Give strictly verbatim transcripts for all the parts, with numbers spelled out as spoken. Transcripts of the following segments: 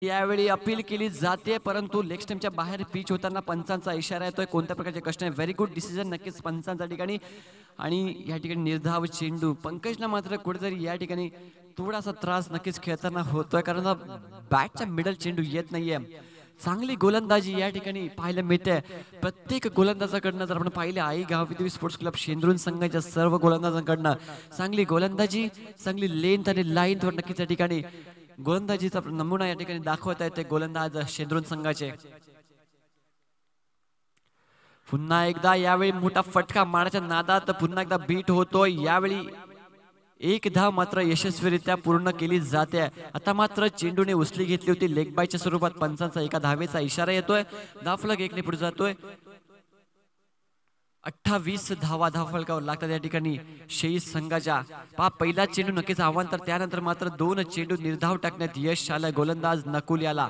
यावेळी अपील केली जाते, परंतु लेग स्टंपच्या बाहेर पिच होताना पंचांचा इशारा येतोय. कोणत्या प्रकारचे कष्ट आहे? व्हेरी गुड डिसिजन नक्कीच पंचांच्या ठिकाणी. आणि या ठिकाणी निर्धाव चेंडू. पंकजला मात्र कुठेतरी या ठिकाणी थोडासा त्रास नक्कीच खेळताना होतोय, कारण बॅटच्या मिडल चेंडू येत नाहीये. चांगली गोलंदाजी या ठिकाणी पाहायला मिळते प्रत्येक गोलंदाजाकडनं. जर आपण पाहिले आई गाव स्पोर्ट्स क्लब शेंद्रुन संघाच्या सर्व गोलंदाजांकडनं चांगली गोलंदाजी, चांगली लेंथ आणि लाईन वर नक्कीच या ठिकाणी गोलंदाजीचा नमुना या ठिकाणी दाखवत आहेत ते गोलंदाज शेंद्रुन संघाचे. पुन्हा एकदा यावेळी मोठा फटका मारण्याच्या नादात पुन्हा एकदा बीट होतोय. यावेळी एक धाव मात्र यशस्वीरित्या पूर्ण केली जाते. आता मात्र चेंडूने उचली घेतली होती लेग बायच्या स्वरूपात. पंचांचा एका धावेचा इशारा येतोय. धावफलक एकने पुढे जातोय. अठ्ठावीस धावा धावफलकावर लागतात या ठिकाणी शेई संघाच्या. पहा पहिला चेंडू नक्कीच आव्हान, तर त्यानंतर मात्र दोन चेंडू निर्धाव टाकण्यात यश आलं गोलंदाज नकुल याला.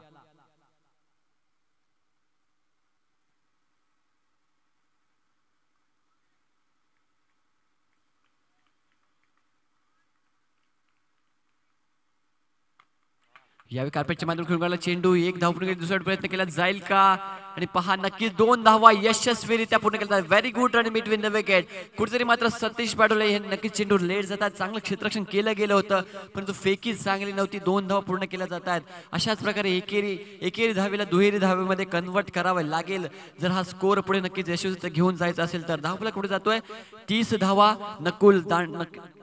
यावेळी कार्पेटच्या माध्यमातून खेळून चेंडू एक धाव पूर्ण दुसरा प्रयत्न केला जाईल का? आणि पहा नक्कीच दोन धावा यशस्वीरित्या पूर्ण केल्या. Very good run between the wicket. कुठेतरी मात्र सतीश पाटोले हे नक्कीच चेंडू लेट जातात. चांगलं क्षेत्ररक्षण केलं गेलं होतं, परंतु फेकी चांगली नव्हती. दोन धावा पूर्ण केल्या जात आहेत. अशाच प्रकारे एकेरी एकेरी धावेला दुहेरी धावेमध्ये कन्वर्ट करावं लागेल जर हा स्कोर पुढे नक्कीच यशस्वी घेऊन जायचं असेल तर. धावफलक पुढे जातोय. तीस धावा नकुल दांड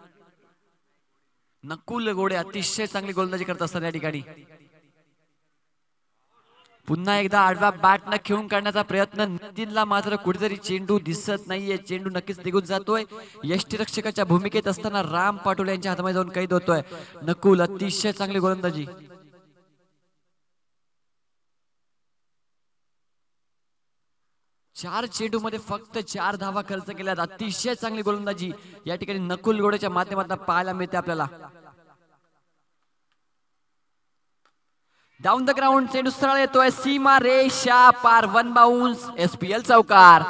नकुल गोडे अतिशय चांगली गोलंदाजी करत असतात या ठिकाणी. पुन्हा एकदा आडवा बॅट न खेळून काढण्याचा प्रयत्न. नितीनला मात्र कुठेतरी चेंडू दिसत नाहीये. चेंडू नक्कीच निघून जातोय. यष्टीरक्षकाच्या भूमिकेत असताना राम पाटोले यांच्या हातामध्ये जाऊन कैद होतोय. नकुल अतिशय चांगली गोलंदाजी. चार चेंडू मध्ये फक्त चार धावा खर्च केल्यात. अतिशय चांगली गोलंदाजी या ठिकाणी नकुल गोडेच्या माध्यमातून पाहायला मिळते आपल्याला. डाऊन द ग्राउंड चेंडू सरळ येतोय सीमा रेषा पार. वन बाउन्स एसपीएल चौकार.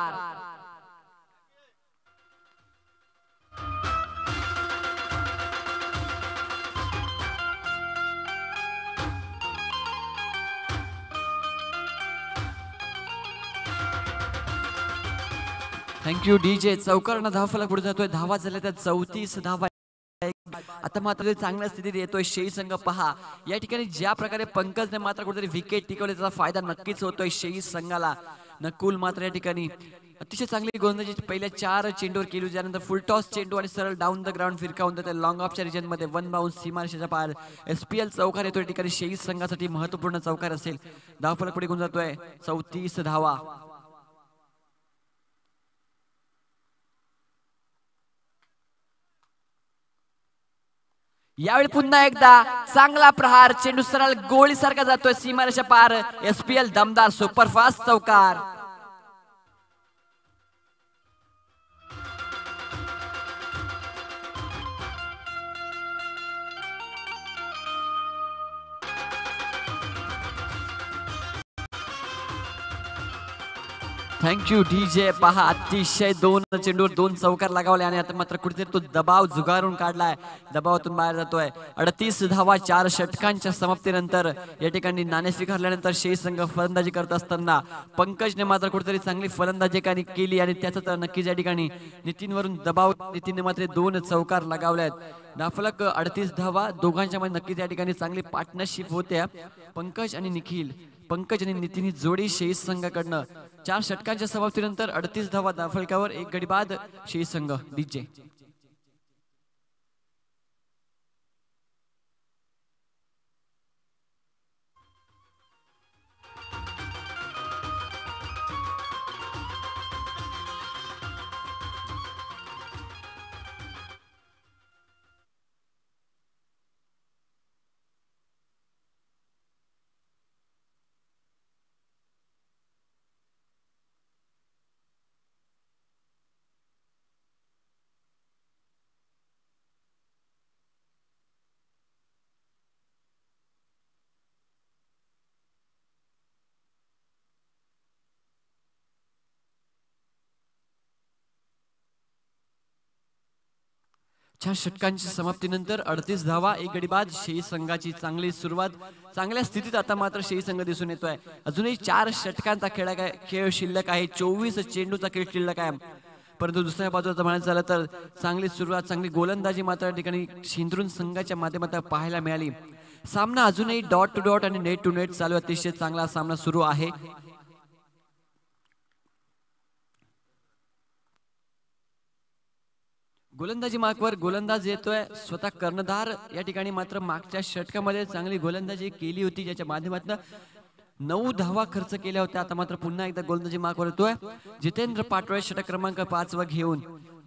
Thank you DJ. चौकारानं धावफलक पुढे जातोय. धावा झाल्या त्या चौतीस धावा. आता मात्र चांगल्या स्थितीत येतोय शेई संघ. पहा या ठिकाणी ज्या प्रकारे पंकजने मात्र कुठेतरी विकेट टिकवले त्याचा फायदा नक्कीच होतोय शेई संघाला. नकुल मात्र या ठिकाणी अतिशय चांगली गोलंदाजी पहिल्या चार चेंडूवर केली. त्यानंतर फुल टॉस चेंडू आणि सरळ डाऊन द ग्राउंड फिरकावून देते लॉंग ऑफच्या रिजन मध्ये. वन बाउन्स सीमारेषेच्या पार. एसपीएल चौकार येतोय ठिकाणी शेई संघासाठी महत्वपूर्ण चौकार असेल. धावफलक पुढे घेऊन जातोय. चौतीस धावा. यावेळी पुन्हा एकदा चांगला प्रहार. चेंडू सरळ गोळी सारखा जातोय सीमारेषा पार. एसपीएल दमदार सुपरफास्ट चौकार. Thank you DJ. पहा अतिशय दोन चेंडूवर दोन चौकार लगावले आणि आता मात्र कुठेतरी तो दबाव जुगारून काढलाय. दबावातून बाहेर जातोय. अडतीस धावा चार षटकांच्या समाप्तीनंतर या ठिकाणी नाणे स्वीकारल्यानंतर शेई संघ फलंदाजी करत असताना पंकजने मात्र कुठेतरी चांगली फलंदाजी केली आणि त्याच नक्कीच या ठिकाणी नितीनवरून दबाव. नितीनने मात्र दोन चौकार लगावले. धावफलक अडतीस धावा. दोघांच्या मध्ये नक्कीच या ठिकाणी चांगली पार्टनरशिप होते. पंकज आणि निखिल, पंकज आणि नितीन ही जोडी शेई संघाकडनं चार षटकांच्या समाप्तीनंतर अडतीस धावा धावफलकावर. एक गडी बाद शेई संघ. डीजे. चार षटकांच्या समाप्तीनंतर अडतीस धावा, एक गडी बाद. शेही संघाची चांगली सुरुवात, चांगल्या स्थितीत आता मात्र शेही संघ दिसून येतोय. अजूनही चार षटकांचा खेळ खेळ शिल्लक आहे, चोवीस चेंडूचा खेळ शिल्लक आहे. परंतु दुसऱ्या बाजूला म्हणायचं झालं तर चांगली सुरुवात, चांगली गोलंदाजी मात्र या ठिकाणी शेंद्रुन संघाच्या माध्यमातून पाहायला मिळाली. सामना अजूनही डॉट टू डॉट आणि नेट टू नेट चालू, अतिशय चांगला सामना सुरू आहे. गोलंदाजी मार्कवर गोलंदाज येतोय स्वतः कर्णधार. या ठिकाणी मात्र मागच्या षटकामध्ये चांगली गोलंदाजी केली होती, ज्याच्या माध्यमातून नऊ धावा खर्च केल्या होत्या. आता मात्र पुन्हा एकदा गोलंदाजी मार्कवर येतोय जितेंद्र पाटोळे, षटक क्रमांक पाच वर घेऊन.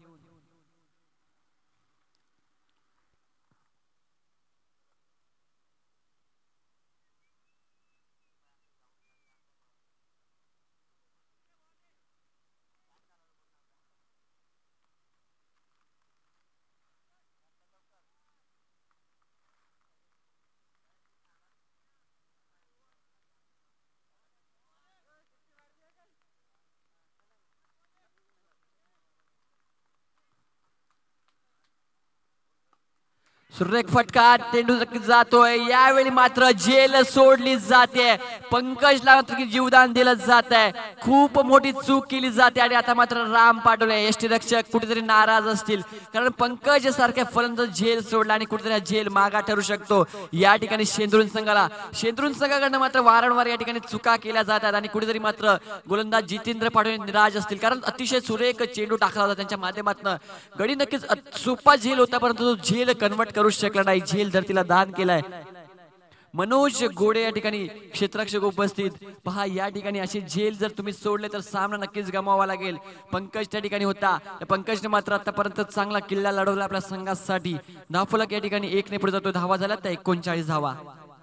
सुरेख फटका, चेंडू जातोय. यावेळी मात्र झेल सोडली जाते. पंकजला मात्र जीवदान दिलं जात आहे. खूप मोठी चूक केली जाते आणि आता मात्र राम पाटोळे यष्टीरक्षक कुठेतरी नाराज असतील, कारण पंकज सारख्या फलंदाज झेल सोडला आणि कुठेतरी झेल मागा ठरू शकतो. या ठिकाणी शेंद्रुन संघाला शेंद्रुन संघाकडनं मात्र वारंवार या ठिकाणी चुका केल्या जातात आणि कुठेतरी मात्र गोलंदाज जितेंद्र पाटोळे निराश असतील, कारण अतिशय सुरेख चेंडू टाकला होता त्यांच्या माध्यमातून. गडी नक्कीच सोपा झेल होता, परंतु तो झेल कन्वर्ट करू शकला नाही. झेल धरतीला दान केलाय. मनोज गोडे या ठिकाणी क्षेत्ररक्षक उपस्थित. पहा, या ठिकाणी असे झेल जर तुम्ही सोडले तर सामना नक्कीच गमावा लागेल. पंकज त्या ठिकाणी होता, पंकजने मात्र आतापर्यंत चांगला किल्ला लढवला आपल्या संघासाठी. धावफलक या ठिकाणी एक ने पुढे जातो. धावा झाल्या त्या एकोणचाळीस धावा.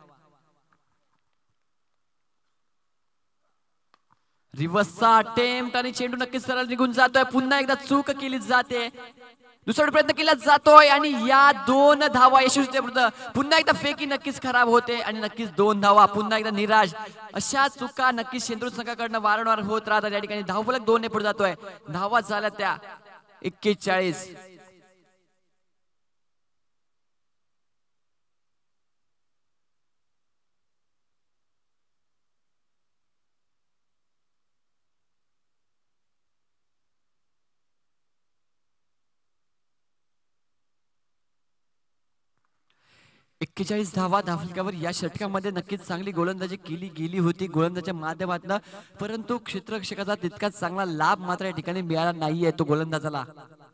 रिव्हर्सचा अटेम्प्ट आणि चेंडू नक्कीच सरळ निघून जातोय. पुन्हा एकदा चूक केली जाते. दुसरा प्रयत्न केला जातोय आणि या दोन धावा यशस्वी. पुन्हा एकदा फेकी नक्कीच खराब होते आणि नक्कीच दोन धावा. पुन्हा एकदा निराश. अशा चुका नक्कीच शेंद्रुन संघाकडनं वारंवार होत राहतात. या ठिकाणी धावफलक दोन ने पुढे जातोय. धावा झाल्या त्या एक्केचाळीस. एक्केचाळीस धावा धावफलकावर या षटकामध्ये नक्कीच चांगली गोलंदाजी केली गेली होती गोलंदाजीच्या माध्यमातून, परंतु क्षेत्ररक्षकाचा तितकाच चांगला लाभ मात्र या ठिकाणी मिळाला नाहीये तो गोलंदाजाला.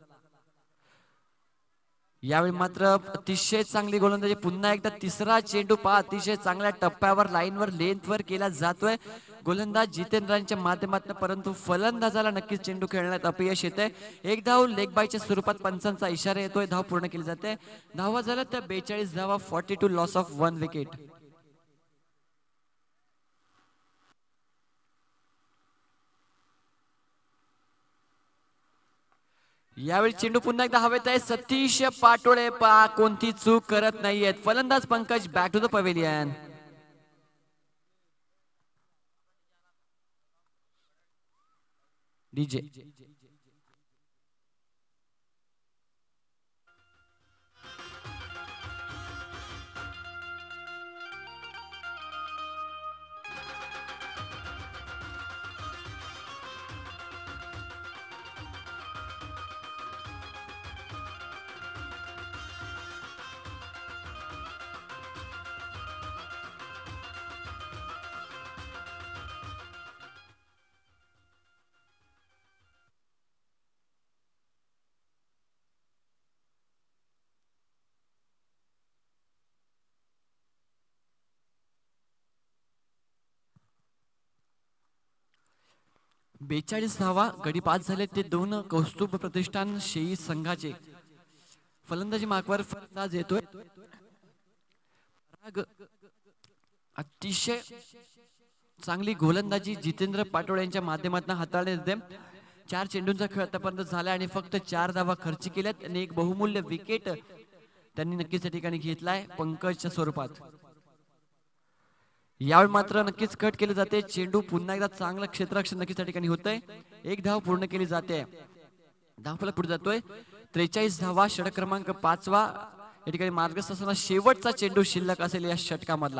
यावेळी मात्र अतिशय चांगली गोलंदाजी. पुन्हा एकदा तिसरा चेंडू पहा, अतिशय चांगल्या टप्प्यावर लाईनवर लेंथवर केला जातोय गोलंदाज जितेंद्रांच्या माध्यमातून, परंतु फलंदाजाला नक्कीच चेंडू खेळण्यात अपयश येते. एक धाव लेग बायच्या स्वरूपात पंचांचा इशारा येतोय. धाव पूर्ण केली जाते. धावा झाल्या त्या बेचाळीस धावा. Forty two loss of one wicket. यावेळी चेंडू पुन्हा एकदा हवेत आहे. सतीश पाटोळे पा कोणती चूक करत नाहीयेत. फलंदाज Pankaj back to the pavilion. DJ बेचाळीस धावा. गडी पाच झाले ते दोन. कौस्तुभ प्रतिष्ठान शेही संघाचे. फलंदाजी मार्कवर फलंदाज येतोय. अतिशय चांगली गोलंदाजी जितेंद्र पाटोळे यांच्या माध्यमातून हाताळण्यात येते. चार चेंडूंचा खेळ आतापर्यंत झाला आणि फक्त चार धावा खर्च केल्यात आणि एक बहुमूल्य विकेट त्यांनी नक्कीच या ठिकाणी घेतलाय पंकजच्या स्वरूपात. यावेळी मात्र नक्कीच कट केले जाते. चेंडू पुन्हा एकदा चांगलं क्षेत्ररक्षण नक्कीच त्या ठिकाणी होतंय. एक धाव पूर्ण केली जाते. धावफलक पुढे जातोय त्रेचाळीस धावा, षटक क्रमांक पाचवा या ठिकाणी मार्गस्थ असताना शेवटचा चेंडू शिल्लक असेल या षटकामधला.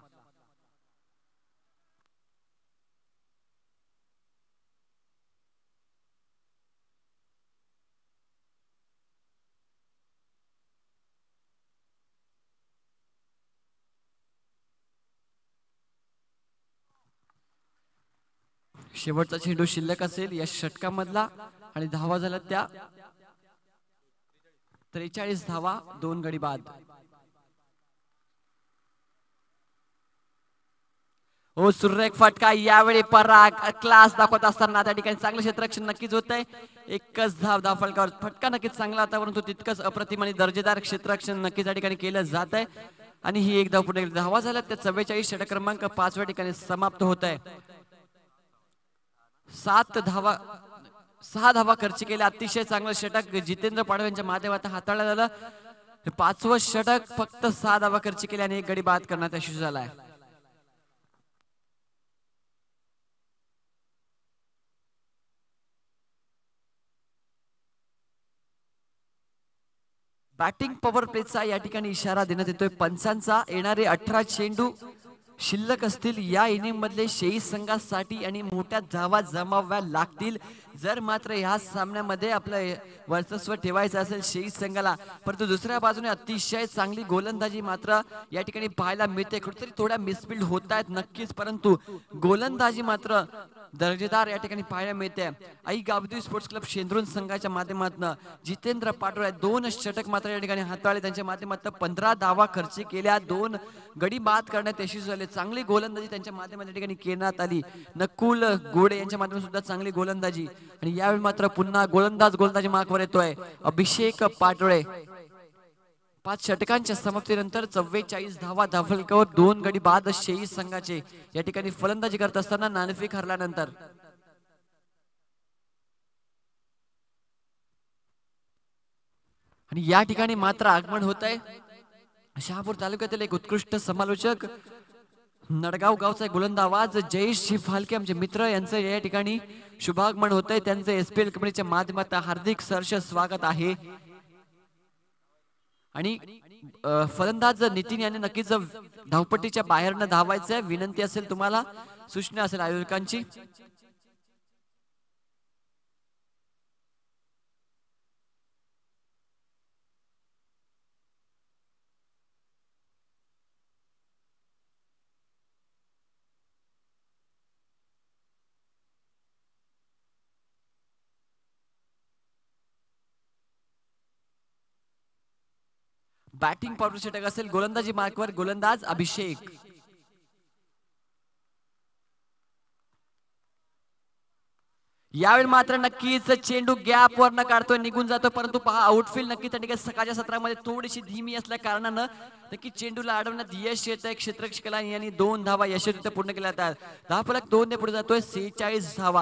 शेवटचा चेंडू शिल्लक असेल या षटकामधला आणि धावा झाल्या त्या त्रेचाळीस धावा, दोन गडी बाद. हो सुरेख फटका यावेळी पराग क्लास दाखवत असताना त्या ठिकाणी चांगलं क्षेत्ररक्षण नक्कीच होत आहे. एकच धाव धाव फलकावर फटका नक्कीच चांगला होता, परंतु तितकंच अप्रतिम आणि दर्जेदार क्षेत्ररक्षण नक्कीच या ठिकाणी केलं जात आहे. आणि ही एक धाव पुढे धावा झाल्या त्या चव्वेचाळीस, षटक क्रमांक पाचव्या ठिकाणी समाप्त होत आहे. सात धावा सहा धावा खर्च केल्या. अतिशय चांगलं षटक जितेंद्र पाडव यांच्या माध्यमातून हाताळलं झालं. पाचवं षटक फक्त सहा धावा खर्च केल्या आणि एक गडी बाद करण्यात यशस्वी झालाय. बॅटिंग पॉवर प्लेचा या ठिकाणी इशारा देण्यात येतोय पंचांचा. येणारे अठरा चेंडू शिल्लक असतील या इनिंग मधले शेही संघासाठी आणि मोठ्या धावा जमाव्या लागतील जर मात्र ह्या सामन्यामध्ये आपलं वर्चस्व ठेवायचं असेल शेही संघाला. परंतु दुसऱ्या बाजूने अतिशय चांगली गोलंदाजी मात्र या ठिकाणी पाहायला मिळते. कुठेतरी थोड्या मिसफिल्ड होत आहेत नक्कीच, परंतु गोलंदाजी मात्र दर्जेदार या ठिकाणी पाहायला मिळते. आई गावदेवी स्पोर्ट्स क्लब शेंद्रुन संघाच्या माध्यमातून जितेंद्र पाटोळे दोन षटक मात्र या ठिकाणी हाताळले. त्यांच्या माध्यमातून पंधरा धावा खर्च केल्या, दोन गडी बाद करण्यात यशस्वी झाले. चांगली गोलंदाजी त्यांच्या माध्यमातून ठिकाणी करण्यात आली. नकुल गोडे यांच्या माध्यमातून सुद्धा चांगली गोलंदाजी. आणि यावेळी मात्र पुन्हा गोलंदाज गोलंदाजी मार्कवर येतोय अभिषेक पाटोळे. पाच षटकांच्या समाप्तीनंतर चव्वेचाळीस धावा धावफलकावर दोन गडी बाद शेही संघाचे या ठिकाणी फलंदाजी करत असताना नाणेफेक हरल्यानंतर. आणि या ठिकाणी मात्र आगमन होत आहे शहापूर तालुक्यातील एक उत्कृष्ट समालोचक नडगाव गावचा गोलंदाज जयेश फालके आमचे मित्र यांचं या ठिकाणी शुभागमन होत आहे. त्यांचं एसपीएल कंपनीच्या माध्यमातून हार्दिक सहर्ष स्वागत आहे. आणि फलंदाज नितीन यांनी नक्कीच धावपट्टीच्या बाहेर न धावायचं. विनंती असेल तुम्हाला, सूचना असेल आयोजकांची. बॅटिंग पॉवर षटक असेल गोलंदाजी मार्कवर गोलंदाज अभिषेक. यावेळी मात्र नक्कीच चेंडू गॅप वर न काढतोय, निघून जातोय. परंतु पहा आउटफील्ड नक्कीच त्या ठिकाणी सकाळच्या सत्रामध्ये थोडीशी धीमी असल्या कारणानं नक्की चेंडूला अडवण्यात यश येत आहे क्षेत्ररक्षकाला. यांनी दोन धावा यशस्वीरित्या पूर्ण केल्या आहेत. दहा फलक दोन ने पुढे जातोय सेहेचाळीस धावा.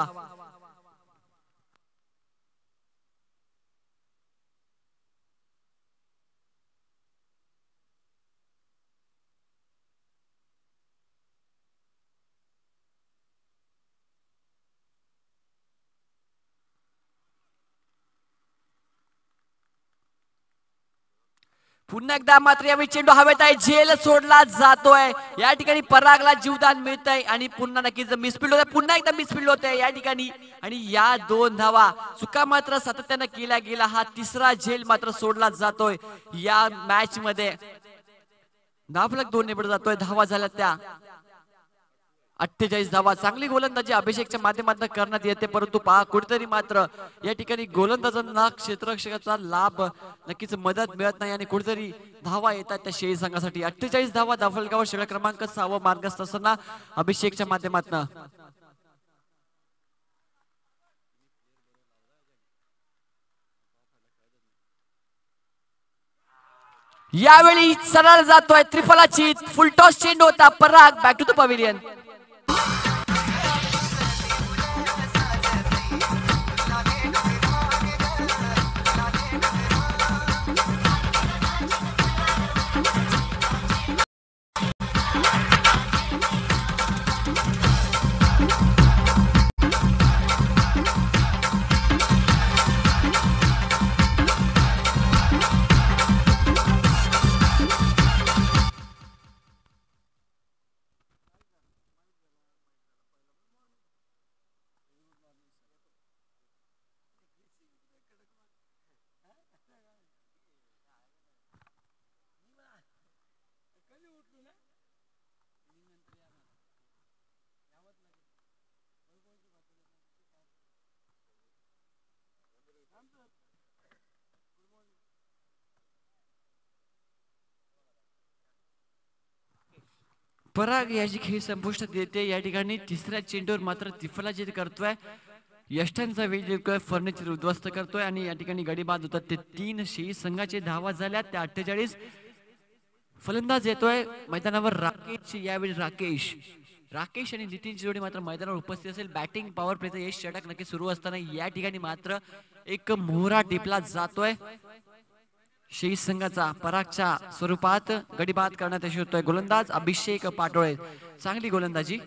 पुन्हा एकदा मात्र यावेळी चेंडू हवेत आहे, झेल सोडला जातोय. या ठिकाणी परागला जीवदान मिळत आहे आणि पुन्हा नक्कीच मिसफिल्ड होत आहे. पुन्हा एकदा मिसफिल्ड होत आहे या ठिकाणी. आणि या दोन धावा चुका मात्र सातत्याने केला गेला. हा तिसरा झेल मात्र सोडला जातोय या मॅच मध्ये. दहा फलक दोन ने जातोय. धावा झाल्या त्या अठ्ठेचाळीस धावा. चांगली गोलंदाजी अभिषेकच्या माध्यमातून करण्यात येते, परंतु पहा कुठेतरी मात्र या ठिकाणी गोलंदाजांना क्षेत्ररक्षकाचा लाभ नक्कीच मदत मिळत नाही आणि कुठेतरी धावा येतात त्या शेही संघासाठी. अठ्ठेचाळीस धावा धावफलकावर षटक क्रमांक सहावा मार्गस्थ असताना अभिषेकच्या माध्यमातून. यावेळी सरळ जातोय त्रिफलाची फुलटॉस चेंडू होता. Parag back to the pavilion. Parag याची खेळ संपुष्टात येते. या ठिकाणी तिसऱ्या चेंडूवर मात्र तिफलाजीत करतोय. यष्टांचा वेळ फर्निचर उद्ध्वस्त करतोय आणि या ठिकाणी गडी बाद होतात. ते तीन शेळी संघाचे धावा झाल्या त्या अठ्ठेचाळीस. फलंदाज येतोय मैदानावर राकेश. यावेळी राकेश राकेश आणि नितीनची जोडी मात्र मैदानावर उपस्थित असेल. बॅटिंग पॉवर प्लेचा यश षटक नक्की सुरू असताना या ठिकाणी मात्र एक मोहरा टिपला जातोय. शेळी संघाचा परागच्या स्वरूपात गडी बाद करण्यात यश होतोय. गोलंदाज अभिषेक पाटोळे. चांगली गोलंदाजी.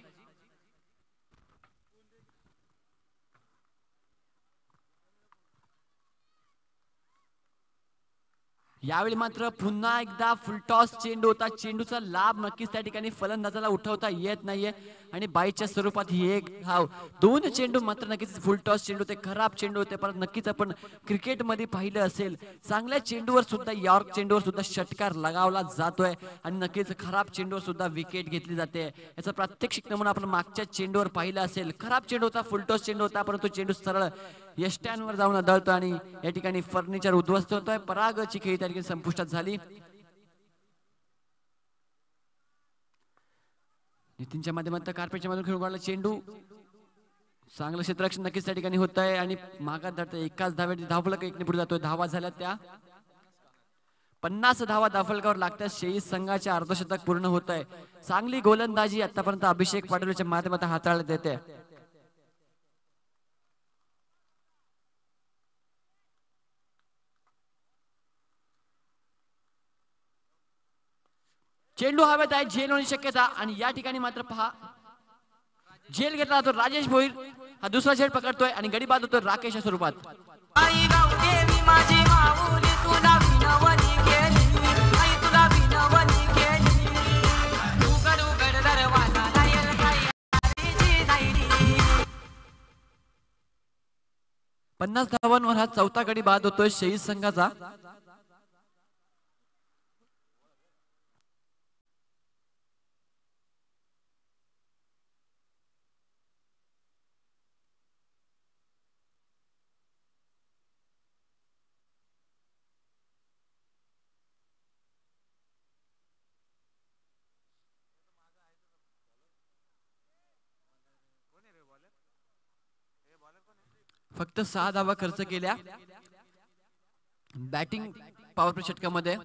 यावेळी मात्र पुन्हा एकदा फुलटॉस चेंडू होता. चेंडूचा लाभ नक्कीच त्या ठिकाणी फलंदाजाला उठवता येत नाहीये आणि बाईच्या स्वरूपात ही एक धाव. दोन चेंडू मात्र नक्कीच फुलटॉस चेंडू होते. खराब चेंडू होते. परत नक्कीच आपण क्रिकेट मध्ये पाहिलं असेल चांगल्या चेंडूवर सुद्धा यॉर्क चेंडूवर सुद्धा षटकार लगावला जातोय आणि नक्कीच खराब चेंडूवर सुद्धा विकेट घेतली जाते. याचा प्रात्यक्षिक नमुना आपण मागच्या चेंडूवर पाहिलं असेल. खराब चेंडू होता. फुलटॉस चेंडू होता परंतु चेंडू सरळ यष्ट्यांवर जाऊन आदळतो आणि या ठिकाणी फर्निचर उद्ध्वस्त होतोय. परागची खेळी त्या ठिकाणी संपुष्टात झाली. नितीनच्या माध्यमातून कार्पेटच्या मधून खेळून काढला चेंडू. चांगलं क्षेत्ररक्षण नक्कीच त्या ठिकाणी होत आहे आणि मागात धरतोय. एकाच धावेत धावफलक एकने पुढे जातोय. धावा झाल्या त्या पन्नास धावा धावफलकावर लागतात. शेळी संघाच्या अर्धशतक पूर्ण होत आहे. चांगली गोलंदाजी आतापर्यंत अभिषेक पाटोलेच्या माध्यमातून हाताळण्यात येते. चेंडू हवेत आहे. झेल होण्याची शक्यता आणि या ठिकाणी मात्र पहा झेल घेतला जातो. राजेश भोईर हा दुसरा झेल पकडतोय आणि गडी बाद होतो राकेशच्या स्वरूपात. पन्नास धावांवर हा चौथा गडी बाद होतोय शेळी संघाचा. फक्त सहा धावा खर्च केल्या बॅटिंग पॉवर प्ले षटकामध्ये.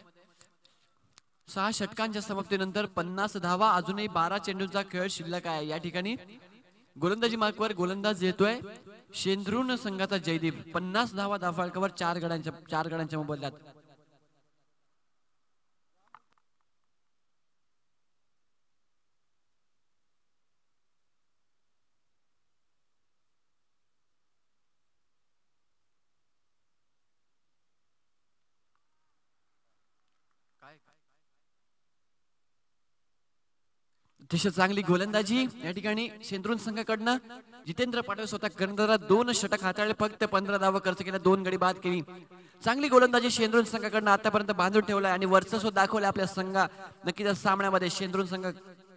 सहा षटकांच्या समाप्तीनंतर पन्नास धावा. अजूनही बारा चेंडूंचा खेळ शिल्लक आहे. या ठिकाणी गोलंदाजी मार्कवर गोलंदाज येतोय शेंद्रुन संघाचा जयदीप. पन्नास धावा धावफलकावर चार गड्यांच्या चार गड्यांच्या मोबदल्यात. अतिशय चांगली गोलंदाजी या ठिकाणी शेंद्रुन संघाकडनं. जितेंद्र पाटील स्वतः कर्णधारात दोन षटक हाताळले. फक्त पंधरा धावा खर्च केल्या. दोन गडी बाद केली. चांगली गोलंदाजी शेंद्रुन संघाकडनं आतापर्यंत बांधून ठेवलाय आणि वर्चस्व दाखवलं आपल्या संघा नक्कीच सामन्यामध्ये. शेंद्रुन संघ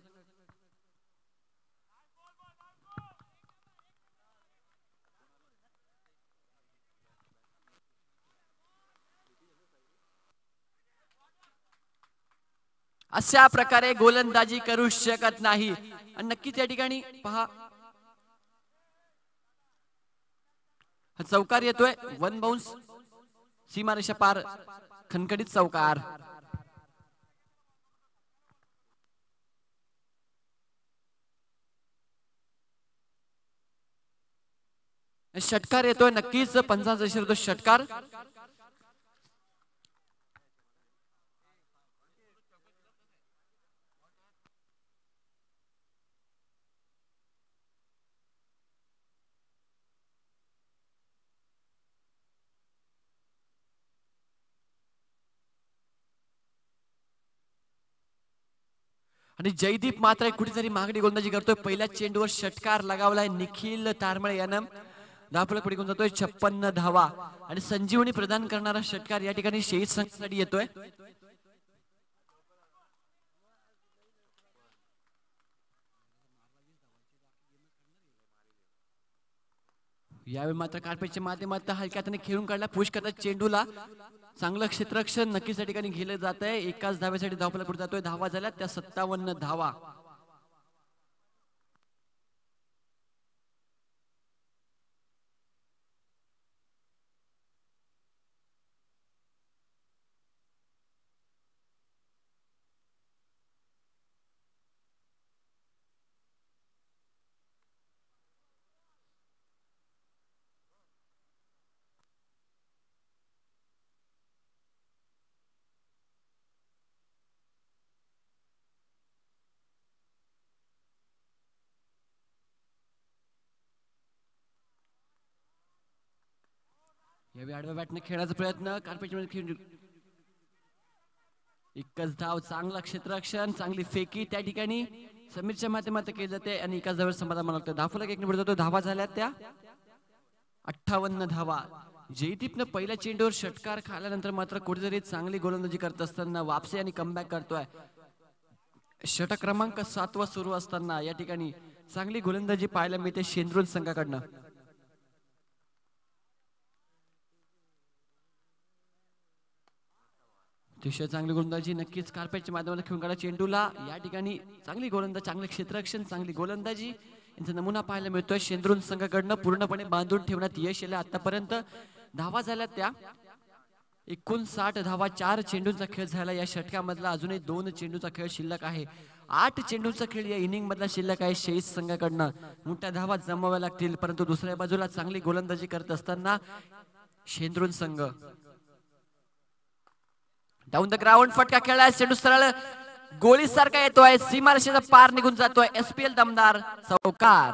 अशा प्रकारे गोलंदाजी करू शकत नाही आणि नक्कीच या ठिकाणी पहा चौकार येतोय. वन बाउन्स सीमारेषा पार खणखणीत चौकार. षटकार येतोय. नक्कीच पंचावन्न षटकार. आणि जयदीप मात्र कुठेतरी मागणी गोलंदाजी करतोय. पहिल्या चेंडूवर षटकार लगावलाय निखिल तारमळे यानं. धावफलक पुढे घेऊन जातोय. छप्पन्न धावा आणि संजीवनी प्रदान करणारा षटकार या ठिकाणी शेळी संघासाठी येतोय. यावेळी मात्र कार्पेटच्या माध्यमातून हलक्या हाताने खेळून काढला. पुश करतात चेंडूला. चांगलं क्षेत्ररक्षण नक्कीच त्या ठिकाणी घेतलं जात आहे. एकाच धाव्यासाठी धावफलक पुढे जातोय. धावा झाल्या त्या सत्तावन्न धावा. यावेळी आडव्या बॅटने खेळण्याचा प्रयत्न कार्पेटमध्ये एकच धाव. चांगला क्षेत्ररक्षण चांगली फेकी त्या ठिकाणी समीरच्या माध्यमातून केली जाते आणि एकाच धावेवर समाधान मानवतो. धावफलक एक निवड जातो. धावा झाल्या त्या अठ्ठावन्न धावा. जयदीपनं पहिल्या चेंडूवर षटकार खाल्यानंतर मात्र कुठेतरी चांगली गोलंदाजी करत असताना वापसी आणि कमबॅक करतोय. षटक क्रमांक सात वा सुरू असताना या ठिकाणी चांगली गोलंदाजी पाहायला मिळते शेंद्रुन संघाकडनं. अतिशय चांगली गोलंदाजी नक्कीच कार्पेटच्या माध्यमातून खेळून काढा चेंडूला. या ठिकाणी चांगली गोलंदाजी चांगले क्षेत्ररक्षण चांगली गोलंदाजी यांचा नमुना पाहायला मिळतोय शेंद्रुन संघाकडनं. पूर्णपणे बांधून ठेवण्यात यश आलं आतापर्यंत. धावा झाल्या त्या एकोणसाठ धावा. चार चेंडूंचा खेळ झाला या षटकामधला. अजूनही दोन चेंडूचा खेळ शिल्लक आहे. आठ चेंडूंचा खेळ या इनिंग मधला शिल्लक आहे. शेष संघाकडनं मोठ्या धावा जमवाव्या लागतील, परंतु दुसऱ्या बाजूला चांगली गोलंदाजी करत असताना शेंद्रुन संघ. डाऊन द ग्राउंड फटका खेळलाय. चेंडू सरळ गोळी सारखा येतोय. सीमारेषेचा पार निघून जातोय. एसपीएल दमदार चौकार.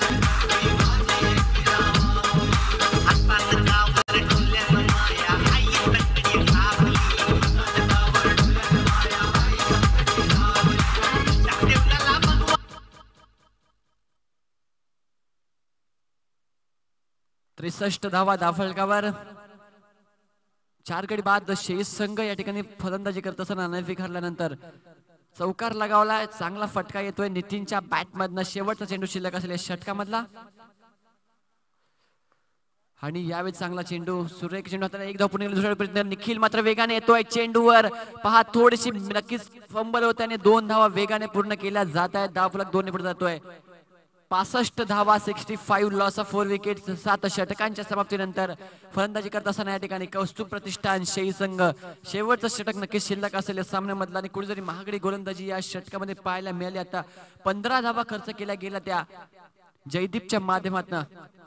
त्रेसष्ट धावा धावफलकावर. चार गडी बाद शेष संघ या ठिकाणी फलंदाजी करत असताना नाणेफेक हरल्यानंतर चौकार लगावलाय. चांगला फटका येतोय नितीनच्या बॅट मधनं. शेवटचा चेंडू शिल्लक असेल षटकामधला आणि यावेळी चांगला चेंडू सुरेख चेंडू हाताला एक धाव पुणे दुसऱ्या प्रयत्न. निखिल मात्र वेगाने येतोय चेंडूवर. पहा थोडीशी नक्कीच फंबल होते आणि दोन धावा वेगाने पूर्ण केल्या जात आहेत. धावफलक दोन पुढे जातोय. पासष्ट धावा. Sixty five loss of four wicket. सात षटकांच्या समाप्तीनंतर फलंदाजी करत असताना या ठिकाणी कौस्तुभ प्रतिष्ठान शेळी संघ शेवटचं षटक नक्कीच शिल्लक असेल या सामन्यामधला आणि कुठेतरी महागडी गोलंदाजी या षटकामध्ये पाहायला मिळाली. आता पंधरा धावा खर्च केल्या गेल्या त्या जयदीपच्या माध्यमातून.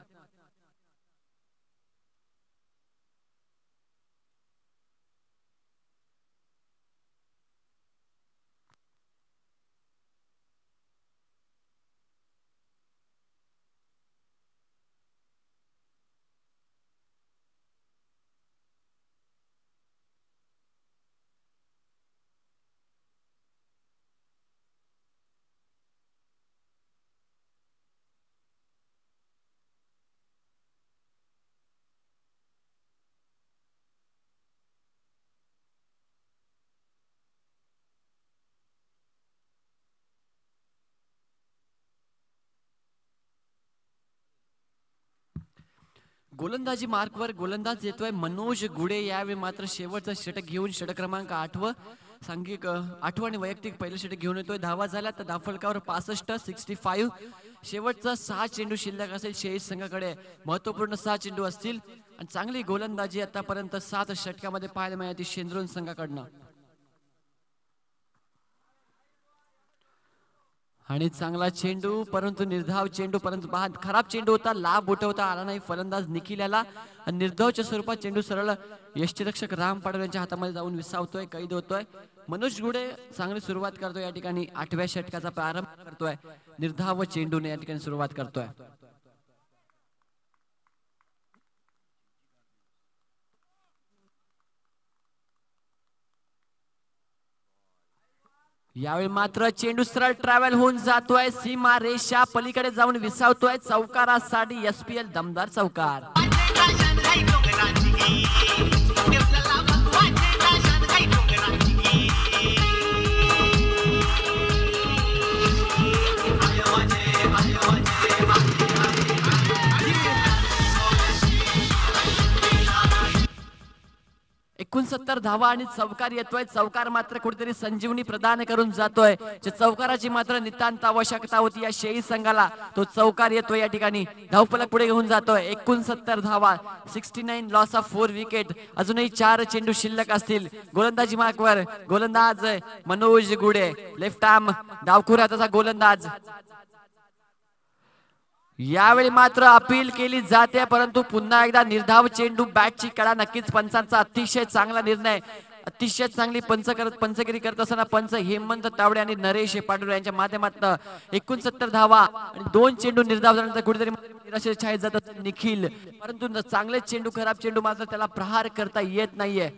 गोलंदाजी मार्कवर गोलंदाज येतोय मनोज गुडे. यावेळी मात्र शेवटचं षटक घेऊन षटक क्रमांक आठवं सांघिक आठवं आणि वैयक्तिक पहिलं षटक घेऊन येतोय. धावा झाल्या तर धावफलकावर पासष्ट. Sixty five. शेवटचा सहा चेंडू शिल्लक असेल शेष संघाकडे. महत्वपूर्ण सहा चेंडू असतील आणि चांगली गोलंदाजी आतापर्यंत सात षटकामध्ये पाहायला मिळाली शेंद्रुन संघाकडनं. आणि चांगला चेंडू परंतु निर्धाव चेंडू परंतु बाद खराब चेंडू होता. लाभ उठवता आला नाही फलंदाज निखिल याला. निर्धावच्या स्वरूपात चेंडू सरळ यष्टीरक्षक राम पाडव यांच्या हातामध्ये जाऊन विसावतोय, कैद होतोय. मनोज गुडे चांगली सुरुवात करतोय या ठिकाणी. आठव्या षटकाचा प्रारंभ करतोय. निर्धाव चेंडूने या ठिकाणी सुरुवात करतोय. यावेळी मात्र चेंडू सरळ ट्रॅव्हल होऊन जातोय. सीमा रेषा पलीकडे जाऊन विसावतोय. चौकारासाठी एसपीएल दमदार चौकार. एकोणसत्तर एकोणसत्तर धावा आणि चौकार येतोय. चौकार मात्र कुठेतरी संजीवनी प्रदान करून जातोय. जे चौकाराची मात्र नितांत आवश्यकता होती या शेळी संघाला, तो चौकार येतोय या ठिकाणी. धावफलक पुढे घेऊन जातोय. एकोणसत्तर धावा, sixty nine loss of four wicket. अजूनही चार चेंडू शिल्लक असतील. गोलंदाजी मार्कवर गोलंदाज मनोज गुडे, लेफ्ट आर्म डावखुरा त्याचा गोलंदाज. यावेळी मात्र अपील केली जाते, परंतु पुन्हा एकदा निर्धाव चेंडू बॅटची कडा. नक्कीच पंचांचा अतिशय चांगला निर्णय, अतिशय चांगली पंच करत पंचगिरी करत असताना पंच हेमंत तावडे आणि नरेश पाटोळे यांच्या माध्यमातून एकोणसत्तर धावा आणि दोन चेंडू निर्धाव झाल्यानंतर कुठेतरी निराशेच्या छायेत जात निखिल, परंतु चांगले चेंडू खराब चेंडू मात्र त्याला प्रहार करता येत नाहीये.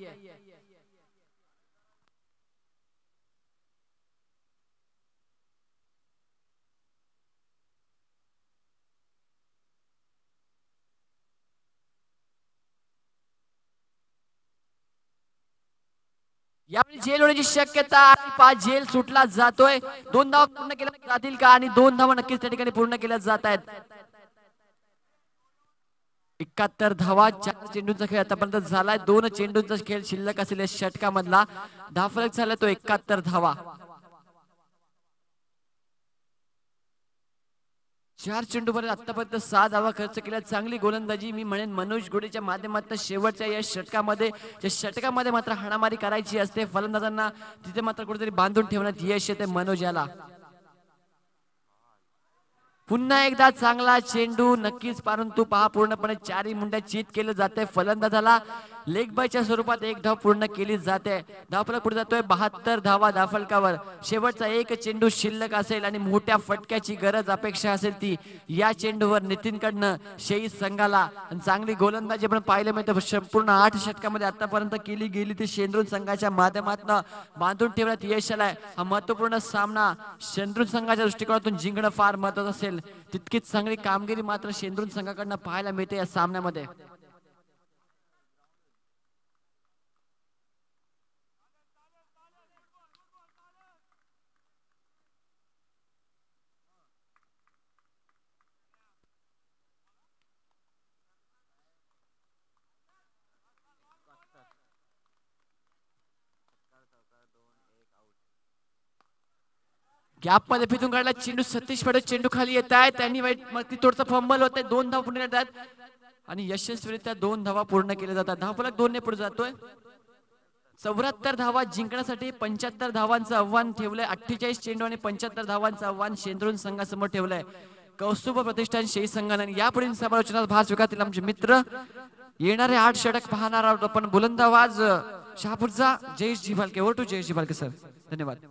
यावेळी झेल होण्याची शक्यता आणि पाच झेल सुटला जातोय. दोन धावा पूर्ण केल्या जातील का? आणि दोन धावा नक्कीच त्या ठिकाणी पूर्ण केल्या जात आहेत. एकाहत्तर धावा, चार चेंडूंचा खेळ आतापर्यंत झालाय. दोन चेंडूंचा खेळ शिल्लक असलेल्या षटकामधला धावफलक झाला तो एकाहत्तर धावा. चार चेंडूपर्यंत आतापर्यंत सहा धावा खर्च केल्या. चांगली गोलंदाजी मी म्हणेन मनोज गुडेच्या माध्यमातून शेवटच्या या षटकामध्ये, या षटकामध्ये मात्र हाणामारी करायची असते फलंदाजांना, तिथे मात्र कुठेतरी बांधून ठेवण्यात यश येते मनोज याला. पुन्हा एकदा चांगला चेंडू नक्कीच, परंतु पहा पूर्णपणे चारी मुंड्या चित केलं जाते. फलंदाजाला लेग बायच्या स्वरूपात एक धाव पूर्ण केली जाते. धावफलक पुढे जातोय बहात्तर धावा धावफलकावर. शेवटचा एक चेंडू शिल्लक असेल आणि मोठ्या फटक्याची गरज अपेक्षा असेल ती या चेंडूवर नितीनकडनं शेळी संघाला. चांगली गोलंदाजी आपण पाहिलं मिळतं. संपूर्ण आठ षटकामध्ये आतापर्यंत केली गेली ती शेंद्रुन संघाच्या माध्यमातून बांधून ठेवण्यात यश आलंय. हा महत्वपूर्ण सामना शेंद्रुन संघाच्या दृष्टिकोनातून जिंकणं फार महत्वाचं असेल. तितकीच चांगली कामगिरी मात्र शेंद्रुन संघाकडनं पाहायला मिळते या सामन्यामध्ये. गॅप मध्ये फिरून काढला चेंडू. सतीश पडे चेंडू खाली येत आहे. त्यांनी वाईट मग ती थोडंसं फंबल होत आहे. दोन धावा पूर्ण येतात आणि यशस्वीरित्या दोन धावा पूर्ण केल्या जातात. धावफलक दोन ने पुढे जातोय. चौऱ्याहत्तर धावा जिंकण्यासाठी पंच्याहत्तर धावांचं आव्हान ठेवलंय. अठ्ठेचाळीस चेंडू आणि पंच्याहत्तर धावांचं आव्हान शेंद्रुन संघासमोर ठेवलंय कौस्तुभ प्रतिष्ठान शेळी संघाने. यापुढील समालोचनात भाग स्वीकारतील आमचे मित्र. येणारे आठ षटक पाहणार आहोत आपण. बुलंदाबाज शहापूरचा Jayesh Jibhalke. Over two Jayesh Jibhalke sir. धन्यवाद.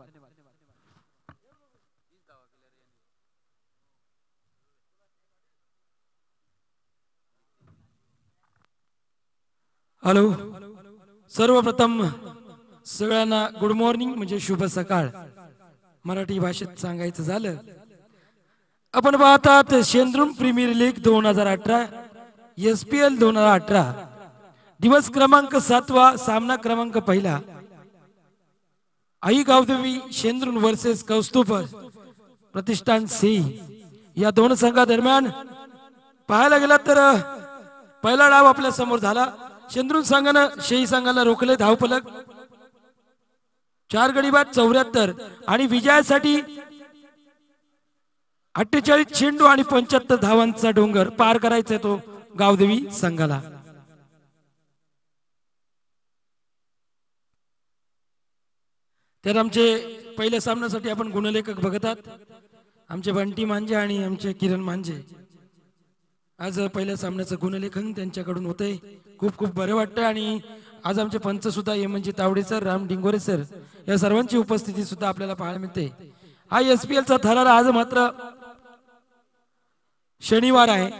हॅलो, सर्वप्रथम सगळ्यांना गुड मॉर्निंग म्हणजे शुभ सकाळ. मराठी भाषेत सांगायचं झालं, आपण पाहतात शेंद्रुन प्रीमियर लीग दोन हजार अठरा एस पी एल दोन हजार अठरा दिवस क्रमांक सातवा, सामना क्रमांक पहिला. आई गावदेवी शेंद्रुन वर्सेस कौस्तुभ प्रतिष्ठान सी या दोन संघादरम्यान पाहायला गेला तर पहिला डाव आपल्या समोर झाला. शेंद्रुन संघानं शेळी संघाला रोखले. धावफलक चार गडी बाद चौऱ्याहत्तर आणि विजयासाठी अठ्ठेचाळीस चेंडू आणि पंच्याहत्तर धावांचा डोंगर पार करायचा तो गावदेवी संघाला. तर आमचे पहिल्या सामन्यासाठी आपण गुणलेखक बघतात, आमचे बंटी मांजे आणि आमचे किरण मांजे. आज पहिल्या सामन्याचं गुणलेखन त्यांच्याकडून होतंय. खूप खूप बरं वाटतं. आणि आज आमचे पंच सुद्धा हे म्हणजे तावडे सर, राम डिंगोरे सर या सर्वांची उपस्थिती सुद्धा आपल्याला पाहायला मिळते. हा एस पी एल चा थरार आज मात्र शनिवार आहे.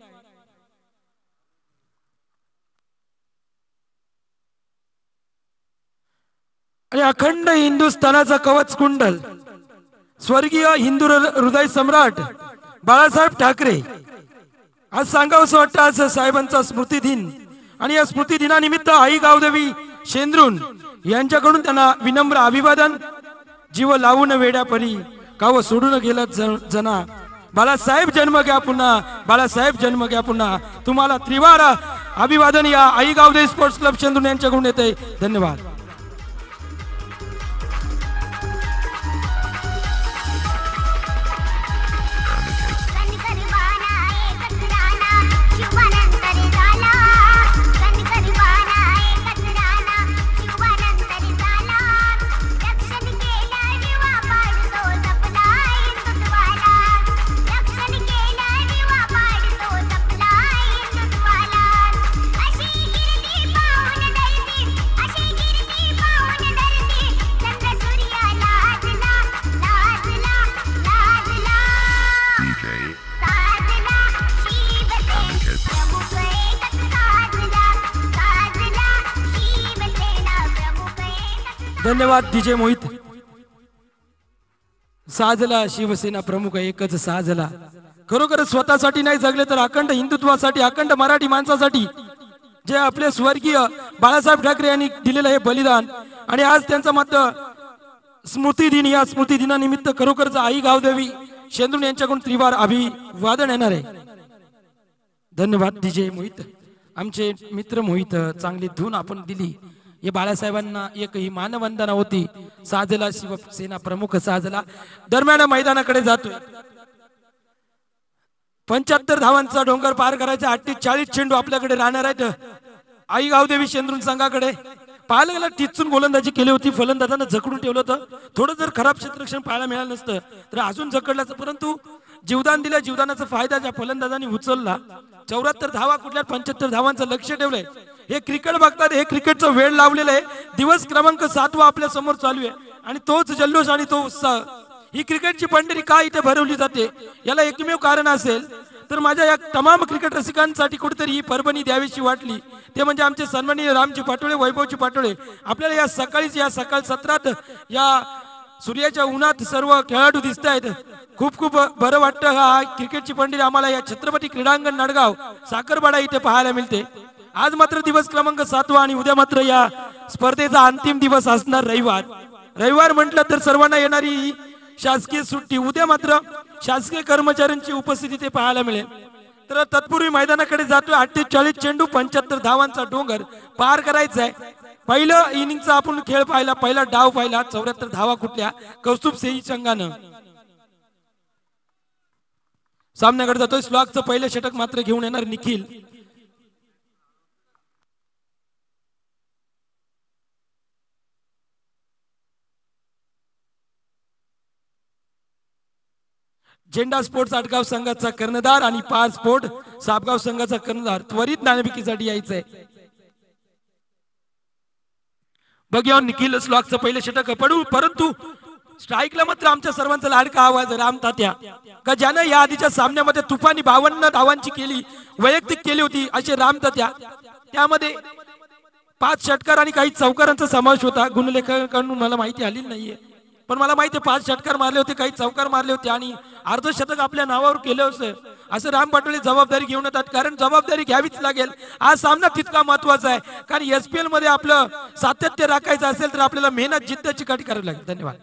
आणि अखंड हिंदुस्थानाचा कवच कुंडल स्वर्गीय हिंदू हृदय सम्राट बाळासाहेब ठाकरे आज सांगावं असं वाटतं. आज साहेबांचा स्मृती दिन आणि या स्मृती दिनानिमित्त आई गावदेवी शेंद्रुन यांच्याकडून त्यांना विनम्र अभिवादन. जीव लावून वेड्या परी काव सोडून गेलं जना, बाळासाहेब जन्म घ्या पुन्हा, बाळासाहेब जन्म घ्या पुन्हा. तुम्हाला त्रिवार अभिवादन या आई गावदे स्पोर्ट्स क्लब शेंद्रुन यांच्याकडून येते. धन्यवाद. धन्यवाद डीजे मोहित. साजला शिवसेना प्रमुख एकच साजला. खरोखर स्वतःसाठी नाही जगले तर अखंड हिंदुत्वासाठी, अखंड मराठी माणसासाठी जे आपले स्वर्गीय बाळासाहेब ठाकरे यांनी दिलेलं हे बलिदान. आणि आज त्यांचा मात्र स्मृती दिन. या स्मृती दिनानिमित्त खरोखरच आई गावदेवी शेंद्रुन यांच्याकडून त्रिवार अभिवादन येणार आहे. धन्यवाद डीजे मोहित. आमचे मित्र मोहित चांगली धून आपण दिली. हे बाळासाहेबांना एक ही मानवंदना होती. साजला शिवसेना प्रमुख साजला. दरम्यान मैदानाकडे जातोय. पंच्याहत्तर धावांचा डोंगर पार करायचा. अठ्ठेचाळीस चेंडू आपल्याकडे राहणार आहेत. आई गावदेवी शेंद्रुन संघाकडे पाहायला गेला टिचून गोलंदाजी केली होती. फलंदाजांना जकडून ठेवलं होतं. थोडं जर खराब क्षेत्ररक्षण पाहायला मिळालं नसतं तर अजून जकडल्याचं, परंतु जीवदान दिलं. जीवदानाचा फायदा ज्या फलंदाजांनी उचलला. चौऱ्याहत्तर धावा कुठल्या पंच्याहत्तर धावांचं लक्ष ठेवलंय. हे क्रिकेट बघतात. हे क्रिकेटचं वेळ लावलेलं आहे. दिवस क्रमांक सातवा आपल्या समोर चालू आहे आणि तोच जल्लोष आणि तो उत्साह. ही क्रिकेटची पंढरी का इथे भरवली जाते याला एकमेव कारण असेल तर माझ्या या तमाम क्रिकेट रसिकांसाठी कुठेतरी ही परभणी द्यावीशी वाटली. ते म्हणजे आमचे सन्माननीय रामजी पाटोळे, वैभवजी पाटोळे. आपल्याला या सकाळीच या सकाळ सत्रात या सूर्याच्या उन्हात सर्व खेळाडू दिसत आहेत. खूप खूप बरं वाटतं. हा क्रिकेटची पंढरी आम्हाला या छत्रपती क्रीडांगण नाडगाव साखरबाडा इथे पाहायला मिळते. आज मात्र दिवस क्रमांक सातवा आणि उद्या मात्र या स्पर्धेचा अंतिम दिवस असणार रविवार. रविवार म्हटलं तर सर्वांना येणारी शासकीय सुट्टी. उद्या मात्र शासकीय कर्मचाऱ्यांची उपस्थिती ते पाहायला मिळेल. तर तत्पूर्वी मैदानाकडे जातोय. अठ्ठेचाळीस चेंडू पंच्याहत्तर धावांचा डोंगर पार करायचा आहे. पहिलं इनिंगचा आपण खेळ पाहिला, पहिला डाव पाहिला. चौऱ्याहत्तर धावा कुठल्या कौस्तुभ सेई संघानं. सामन्याकडे जातोय. स्लॉगचं पहिलं षटक मात्र घेऊन येणार निखिल. झेंडा स्पोर्ट्स आटगाव संघाचा कर्णधार आणि पार स्पोर्ट सापगाव संघाचा कर्णधार त्वरित नाणेफेकीसाठी यायचंय. बघूया निखिल स्लॉगचं पहिलं षटक पडू, परंतु स्ट्राईकला मात्र आमच्या सर्वांचा लाडका आवाज राम तात्या का ज्यानं या आधीच्या सामन्यामध्ये तुफानी बावन्न धावांची केली, वैयक्तिक केली होती असे राम तात्या. त्यामध्ये पाच षटकार आणि काही चौकारांचा समावेश होता. गुणलेखाकडून मला माहिती आली नाहीये, पण मला माहिती आहे पाच षटकार मारले होते, काही चौकार मारले होते आणि अर्ध शतक आपल्या नावावर केलं होतं. असं राम पाटोळे जबाबदारी घेऊन येतात, कारण जबाबदारी घ्यावीच लागेल. हा सामना तितका महत्वाचा आहे, कारण एसपीएल मध्ये आपलं सातत्य राखायचं असेल तर आपल्याला मेहनत जिद्द चिकाटी करावी लागेल. धन्यवाद.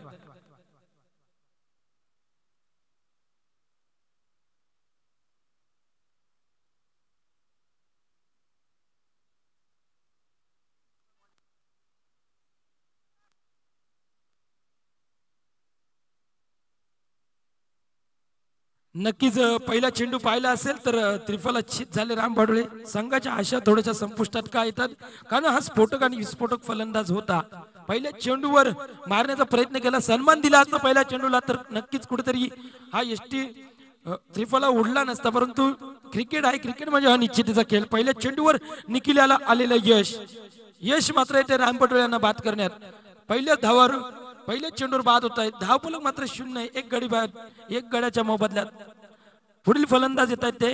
नक्कीच पहिला चेंडू पाहिला असेल तर त्रिफलाच्छित झाले राम पाटोळे. संघाच्या आशा थोड्याशा संपुष्टात का येतात, कारण हा स्फोटक आणि विस्फोटक फलंदाज होता. पहिल्या चेंडूवर मारण्याचा प्रयत्न केला, सन्मान दिला असता पहिल्या चेंडूला तर नक्कीच कुठेतरी हा यष्टी त्रिफला उडला नसता. परंतु क्रिकेट आहे, क्रिकेट म्हणजे हा निश्चितीचा खेळ. पहिल्या चेंडूवर निखिल्याला आलेलं यश यश मात्र येते राम पाटोळे यांना बाद करण्यात. पहिल्या धावावर पहिल्या चेंडूवर बाद होत आहे. धावफलक मात्र शून्य, एक गडी बाद, एक गड्याच्या मोबदल्यात. पुढील फलंदाज येत आहेत ते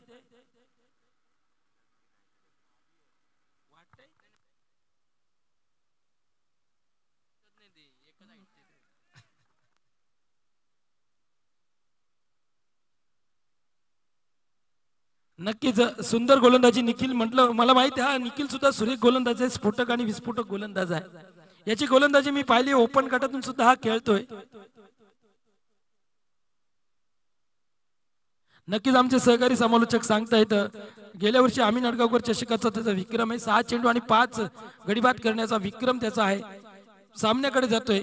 नक्कीच सुंदर गोलंदाजी निखिल म्हटलं. मला माहिती आहे हा निखिल सुद्धा सुरेख गोलंदाज आहे, स्फोटक आणि विस्फोटक गोलंदाज आहे. याची गोलंदाजी मी पाहिली, ओपन गटातून सुद्धा हा खेळतोय. नक्कीच आमचे सहकारी समालोचक सांगतायत गेल्या वर्षी आम्ही नाडगावकर चषकाचा त्याचा विक्रम आहे, सहा चेंडू आणि पाच गडीबाद करण्याचा विक्रम त्याचा आहे. सामन्याकडे जातोय,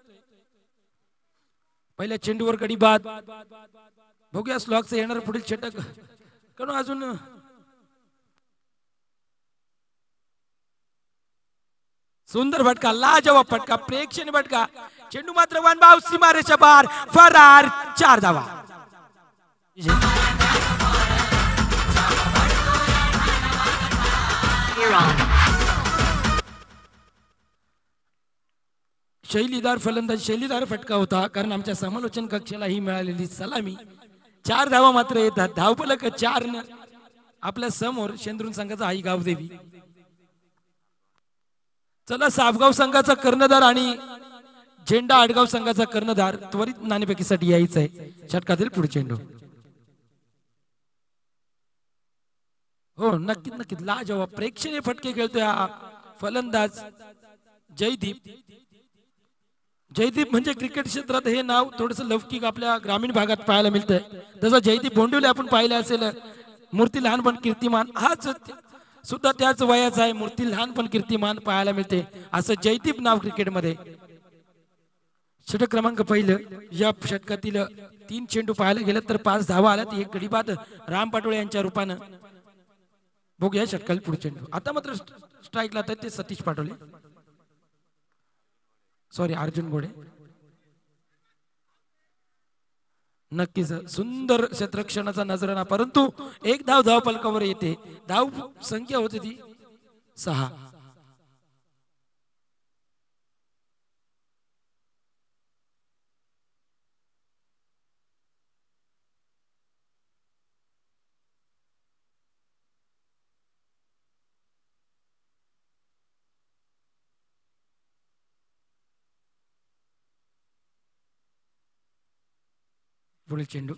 पहिल्या चेंडूवर गडीबाद. बघूया स्लॉगचं येणार पुढील षटक कारण अजून सुंदर फटका, लाजवाब फटका, प्रेक्षणीय फटका. चेंडू मात्र वन बाव सीमारेषा बार, फरार, चार धावा. शैलीदार फलंदाज, शैलीदार फटका होता कारण आमच्या समालोचन कक्षाला ही मिळालेली सलामी. चार धावा मात्र येतात. धावफलक चार न आपल्या समोर शेंद्रुन संघाचा आई गावदेवी. चला साफगाव संघाचा कर्णधार आणि झेंडा आडगाव संघाचा कर्णधार त्वरित नाणेफेकीसाठी यायचं आहे. षटकातील पुढे चेंडू. हो नक्कीच नक्कीच लाजवाब प्रेक्षणीय फटके खेळतोय हा फलंदाज जयदीप. जयदीप म्हणजे क्रिकेट क्षेत्रात हे नाव थोडस लौकिक आपल्या ग्रामीण भागात पाहायला मिळतंय. जसं जयदीप भोंडवले आपण पाहिलं असेल, मूर्ती लहानपण कीर्तिमान, हाच सुद्धा त्याच वयाचा आहे. मूर्ती लहानपण कीर्तिमान पाहायला मिळते. असं जयदीप नाव क्रिकेटमध्ये. षटक क्रमांक पहिलं, या षटकातील तीन चेंडू पाहायला गेलं तर पाच धावा आल्यात. एक गडीबाद राम पाटोळे यांच्या रूपानं. बघूया षटकातील पुढे चेंडू. आता मात्र स्ट्राईकला तर ते सतीश पाटोळे, सॉरी अर्जुन घोडे. नक्कीच सुंदर क्षेत्ररक्षणाचा नजराणा, परंतु एक धाव धाव फलकावर येते. धाव संख्या होती ती सहा. पुढील चेंडू.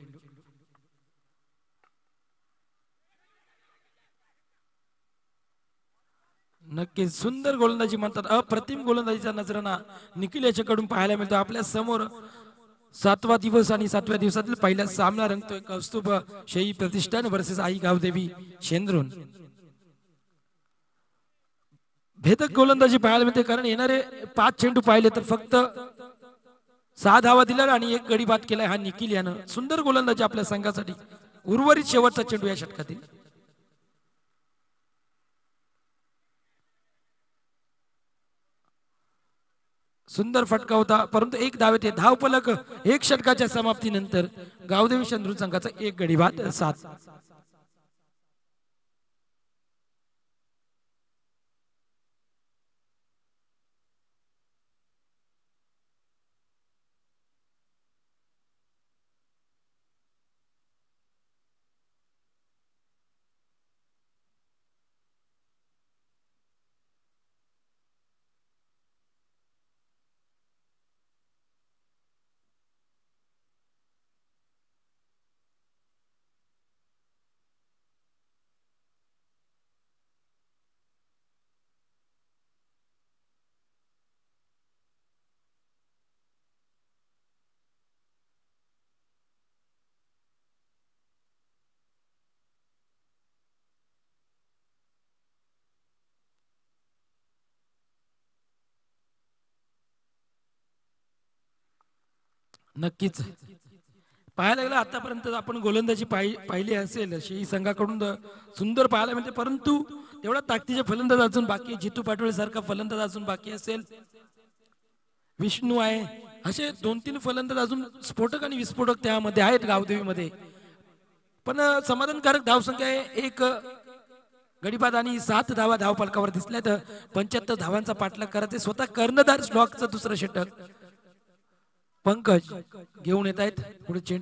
नक्कीच सुंदर गोलंदाजी म्हणतात, अप्रतिम गोलंदाजीचा नजराणा निखिल याच्याकडून पाहायला मिळतो. आपल्या समोर सातवा दिवस आणि सातव्या दिवसातील पहिला सामना रंगतोय. कौस्तुभ शाही प्रतिष्ठान वर्सेस आई गावदेवी शेंद्रुन. भेदक गोलंदाजी पाहायला मिळते कारण येणारे पाच चेंडू पाहिले तर फक्त सहा धावा दिल्या आणि एक गडी बाद केलाय हा निखिल यानं. सुंदर गोलंदाजी आपल्या संघासाठी. उर्वरित शेवटचा चेंडू या षटकातील. सुंदर फटका होता परंतु एक धावेत आहे. धाव फलक एक षटकाच्या समाप्तीनंतर गावदेवी शेंद्रुन संघाचा एक गडी बाद सात. नक्कीच पाहायला गेलं आतापर्यंत आपण गोलंदाजी पाहिली असेल शेही संघाकडून सुंदर पाहायला मिळते, परंतु तेवढा ताकदीचे फलंदाज अजून बाकी. जितू पाटोळे सारखा फलंदाज अजून बाकी असेल, विष्णू आहे, असे दोन तीन फलंदाज अजून स्फोटक आणि विस्फोटक त्यामध्ये आहेत गावदेवीमध्ये. पण समाधानकारक धावसंख्या आहे. एक गडीबाद आणि सात धावा धाव फलकावर दिसल्या तर पंच्याहत्तर धावांचा पाठलाग करते. स्वतः कर्णधार स्लॉकचं दुसरं षटक पंकज घेऊन येत आहेत. पुढे चेंडू.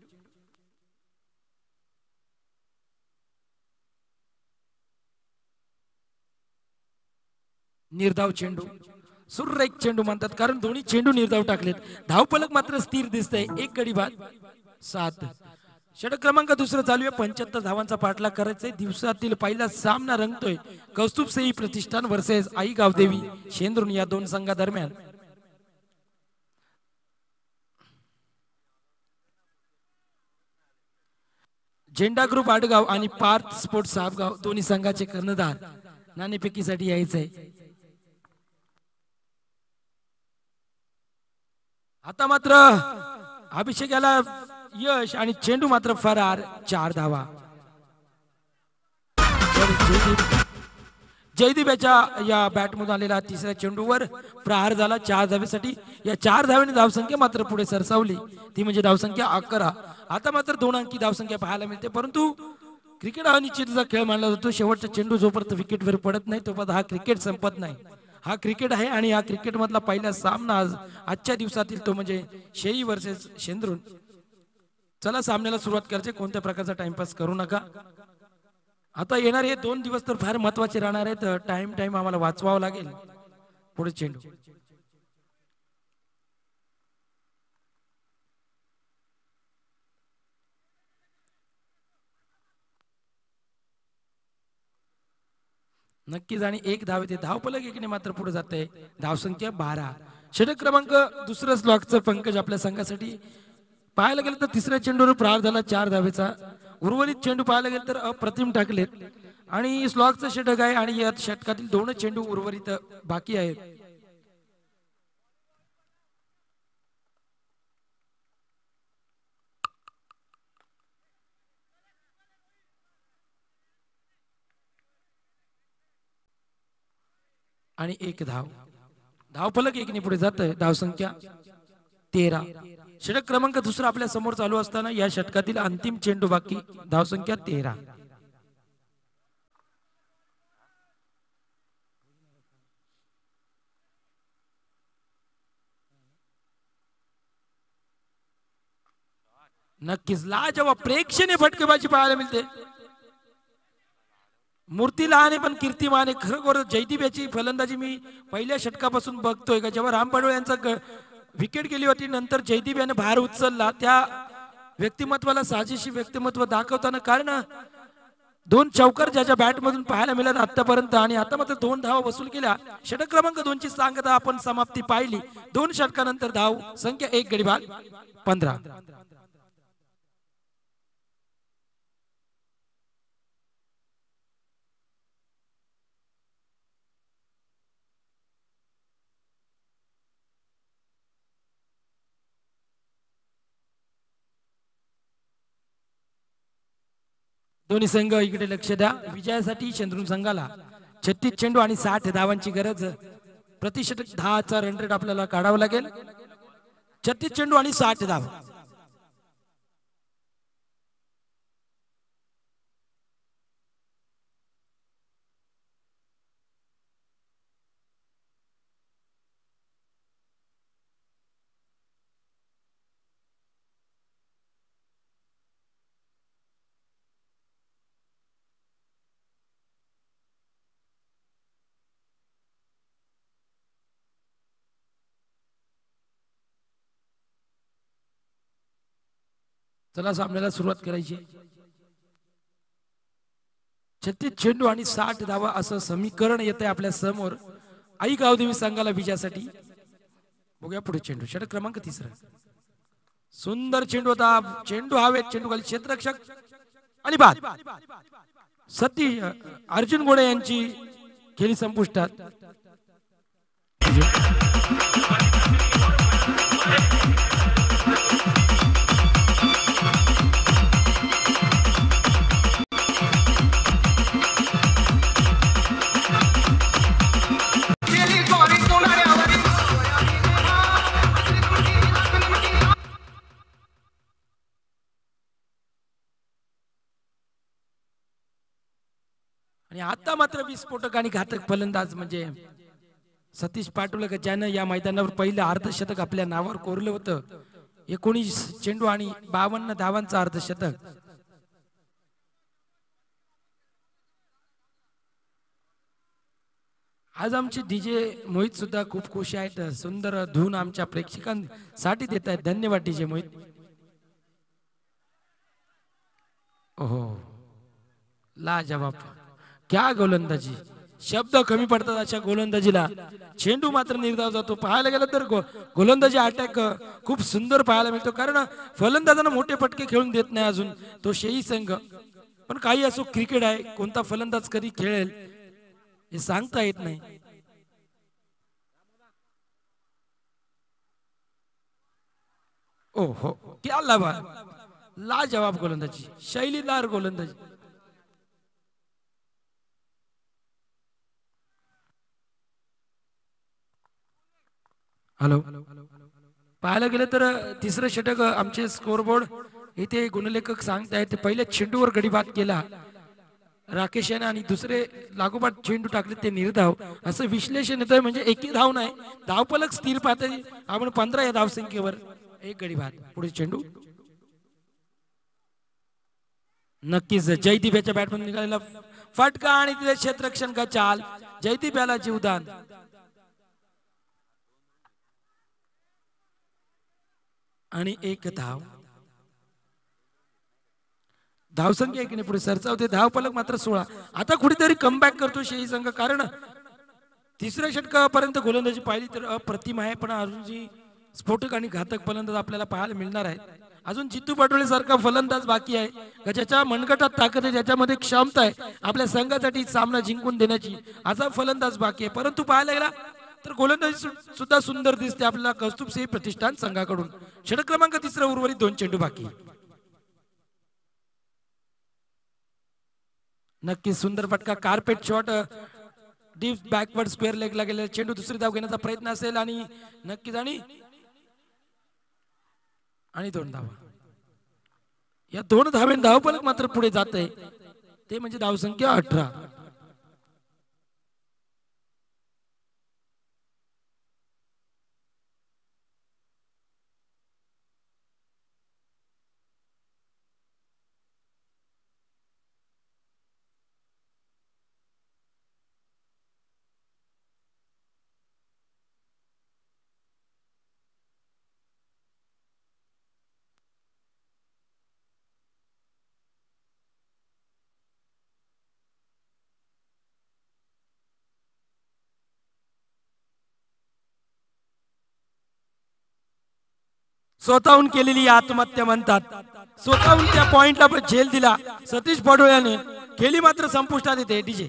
निर्धाव चेंडू, सुरेख चेंडू म्हणतात कारण दोन्ही चेंडू निर्धाव टाकलेत. धावफलक मात्र स्थिर दिसतंय. एक गडी बाद सात. षटक क्रमांक दुसरं चालू आहे. पंच्याहत्तर धावांचा पाठलाग करायचा. दिवसातील पहिला सामना रंगतोय कौस्तुभ सेई प्रतिष्ठान वर्सेस आई गावदेवी शेंद्रुन या दोन संघादरम्यान. झेंडा ग्रुप आडगाव आणि पार्थ स्पोर्ट्स साबगाव दोन्ही संघाचे कर्णधार नाणेफेकीसाठी यायचंय. आता मात्र अभिषेकाला यश आणि चेंडू मात्र फरार. चार धावा. जयदीप याच्या या बॅटमधून आलेला तिसऱ्या चेंडूवर प्रहार झाला चार धावेसाठी. या चार धाव्याने धावसंख्या मात्र पुढे सरसावली, ती म्हणजे धावसंख्या अकरा. आता मात्र दोन अंकी धावसंख्या पाहायला मिळते, परंतु क्रिकेट हा निश्चितचा खेळ मानला जातो. शेवटचा चेंडू जोपर्यंत विकेटवर पडत नाही तोपर्यंत हा क्रिकेट संपत नाही. हा क्रिकेट आहे आणि हा क्रिकेट मधला पहिला सामना आज आजच्या दिवसातील तो म्हणजे शेई वर्सेस शेंद्रुन. चला सामन्याला सुरुवात करायची. कोणत्या प्रकारचा टाइमपास करू नका. आता येणार हे दोन दिवस तर फार महत्वाचे राहणार आहेत. टाइम टाइम आम्हाला वाचवावं लागेल. पुढे चेंडू नक्कीच आणि एक धाव येते. धावफलक एकने मात्र पुढे जाते. धावसंख्या बारा. षटक क्रमांक दुसऱ्या स्लॉटचं पंकज आपल्या संघासाठी. पाहायला गेलं तर तिसऱ्या चेंडूवर प्रहार झाला चार धावेचा. उर्वरित चेंडू पाहायला गेलं तर अप्रतिम टाकलेत आणि स्लॉगचं षटक आहे आणि या षटकातील दोन चेंडू उर्वरित बाकी आहेत. आणि एक धाव. धावफलक एकने पुढे जात आहे. धावसंख्या तेरा. षटक क्रमांक दुसरा आपल्या समोर चालू असताना या षटकातील अंतिम चेंडू बाकी. धावसंख्या तेरा. नक्कीच लाजवाब प्रेक्षणीय फटकेबाजी पाहायला मिळते. मूर्ती लहान आहे पण कीर्तिमान आहे. खरोखर जयदीप याची फलंदाजी मी पहिल्या षटकापासून बघतोय का जेव्हा राम पडवळ यांचा विकेट गेली होती नंतर जयदीप याने भार उचलला. त्या व्यक्तिमत्वाला साजेशी व्यक्तिमत्व दाखवताना कारण दोन चौकार ज्याच्या बॅट मधून पाहायला मिळाला आतापर्यंत आणि आता मात्र दोन धावा वसूल केल्या. षटक क्रमांक दोन ची सांगता आपण समाप्ती पाहिली. दोन षटकानंतर धाव संख्या एक गडी बाद पंधरा. दोन्ही संघ इकडे लक्ष द्या. विजयासाठी शेंद्रुन संघाला छत्तीस चेंडू आणि साठ धावांची गरज. प्रतिषटक दहाचा रन रेट आपल्याला काढावा लागेल. छत्तीस चेंडू आणि साठ धाव. चला सामन्याला सुरुवात करायची. छत्तीस चेंडू आणि साठ धावा असं समीकरण येत आहे आपल्या समोर. आई गावदेवी संघाला विजयासाठी. बघूया पुढे चेंडू. षटक क्रमांक तिसरा. सुंदर चेंडू होता. चेंडू हवेत. चेंडू खाली क्षेत्ररक्षक आणि बाद. सतीश अर्जुन गोडे यांची खेळी संपुष्टात. आणि आता मात्र विस्फोटक आणि घातक फलंदाज म्हणजे सतीश पाटुलकर ज्यानं या मैदानावर पहिलं अर्धशतक आपल्या नावावर कोरलं होतं. एकोणीस चेंडू आणि बावन्न धावांचं अर्धशतक. आज आमचे डीजे मोहित सुद्धा खूप खुश आहेत. सुंदर धून आमच्या प्रेक्षकांसाठी देत आहेत. धन्यवाद डीजे मोहित. ओहो लाजवाब क्या गोलंदाजी. शब्द कमी पडतात अशा गोलंदाजीला. चेंडू मात्र निर्धाव जातो. पाहायला गेलं तर गो गोलंदाजी अटॅक खूप सुंदर पाहायला मिळतो, कारण फलंदाजांना मोठे फटके खेळून देत नाही अजून तो शेही संघ. पण काही असो, क्रिकेट आहे, कोणता फलंदाज कधी खेळेल हे सांगता येत नाही. ओ हो, क्या लाभा, लाजवाब गोलंदाजी, शैलीदार गोलंदाजी. हॅलो, पाहायला गेलं तर तिसरं षटक आमचे स्कोरबोर्ड इथे गुणलेखक सांगतायत. पहिल्या चेंडूवर गडी बाद केला राकेश याने आणि दुसरे लागोपाठ चेंडू टाकले ते निर्धाव, असं विश्लेषण येतंय. म्हणजे एकही धाव नाही, धावफलक स्थिर पाहता आपण पंधरा या धावसंख्येवर एक गडी बाद. पुढे चेंडू नक्कीच जयदीप याच्या बॅटमधून निघालेला फटका आणि तिथे क्षेत्ररक्षण का चाल, जयदीप याला जीवदान. आणि एक धाव, धावसंख्या एकीने पुढे सरसावते. धावफलक मात्र सोळा. आता कुठेतरी कमबॅक करतो शेही संघ, कारण तिसऱ्या षटकापर्यंत गोलंदाजी पाहिली तर अप्रतिम आहे, पण अजून जी स्फोटक आणि घातक फलंदाज आपल्याला पाहायला मिळणार आहे. अजून जितू पाटोळे सारखा फलंदाज बाकी आहे, ज्याच्या मनगटात ताकद आहे, ज्याच्यामध्ये क्षमता आहे आपल्या संघासाठी सामना जिंकून देण्याची, असा फलंदाज बाकी आहे. परंतु पाहायला गेला तर गोलंदाजी सुद्धा सुंदर दिसते आपल्याला कौस्तुभ सिंह प्रतिष्ठान संघाकडून. षटक क्रमांक तिसरा, उर्वरित दोन चेंडू बाकी. नक्की सुंदर फटका, carpet shot, deep backward square लेगला गेलेला चेंडू. दुसरी धाव घेण्याचा प्रयत्न असेल आणि नक्कीच आणि आणि दोन धावा. या दोन धावे धावफलक मात्र पुढे जात आहे, ते म्हणजे धावसंख्या अठरा. स्वतःहून केलेली आत्महत्या म्हणतात. स्वतःहून त्या पॉइंटला झेल दिला सतीश पाटोळ्याने, खेळी मात्र संपुष्टात येते. डीजे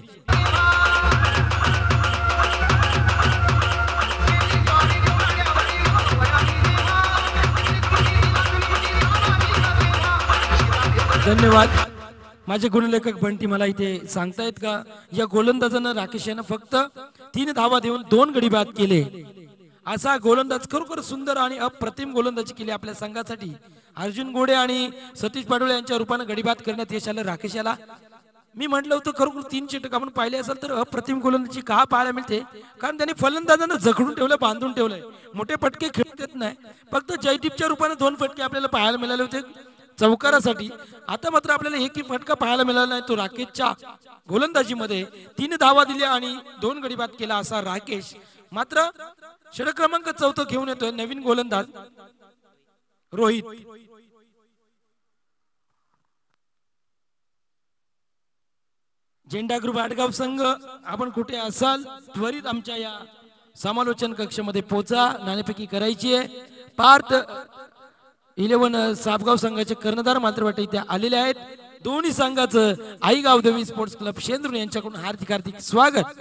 धन्यवाद. माझे गुणलेखक बंटी मला इथे सांगतायत का या गोलंदाजानं राकेश यानं फक्त तीन धावा देऊन दोन गडी बाद केले. असा गोलंदाज खरोखर सुंदर आणि अप्रतिम गोलंदाजी केली आपल्या संघासाठी. अर्जुन गोडे आणि सतीश पाटोळे यांच्या रूपाने गडीबाद करण्यात यश आलं राकेश याला. मी म्हटलं होतं खरोखर तीन षटक आपण पाहिले असेल तर अप्रतिम गोलंदाजी का पाहायला मिळते, कारण त्यांनी फलंदाजांना जखडून ठेवलं, बांधून ठेवलंय, मोठे फटके खेळत येत नाही. फक्त जयदीपच्या रूपाने दोन फटके आपल्याला पाहायला मिळाले होते चौकारासाठी. आता मात्र आपल्याला एकही फटका पाहायला मिळाला नाही. तो राकेशच्या गोलंदाजीमध्ये तीन धावा दिल्या आणि दोन गडी बाद केला असा राकेश मात्र षटक क्रमांक चौथा घेऊन येतोय नवीन गोलंदाज रोहित. झेंडा ग्रुप आडगाव संघ, आपण कुठे असाल त्वरित आमच्या या समालोचन कक्षामध्ये पोहोचा, नाणेफेकी करायची आहे. पार्थ इलेव्हन सापगाव संघाचे कर्णधार मात्र वाटते इथे आलेले आहेत. दोन्ही संघाचं आई गावदेवी स्पोर्ट्स क्लब शेंद्रुन यांच्याकडून हार्दिक हार्दिक स्वागत.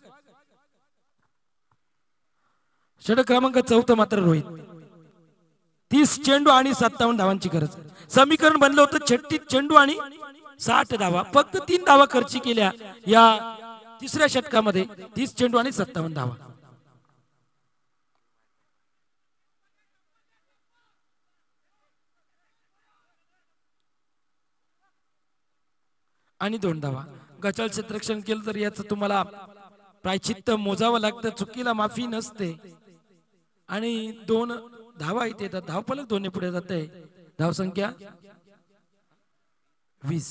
षटक क्रमांक चौथा मात्र रोहित. तीस चेंडू आणि सत्तावन्न धावांची गरज. समीकरण बनलं होतं छत्तीस चेंडू आणि साठ धावा. फक्त तीन धावा खर्ची केल्या या तिसऱ्या षटकामध्ये. तीस चेंडू आणि सत्तावन्न धावा. आणि दोन धावा. गचाळ क्षेत्ररक्षण केलं तर याचं तुम्हाला प्रायचित्त मोजावं लागतं, चुकीला माफी नसते. आणि दोन धावा इथे येतात, धावफलक दोन्ही पुढे जात आहे. धावसंख्या वीस.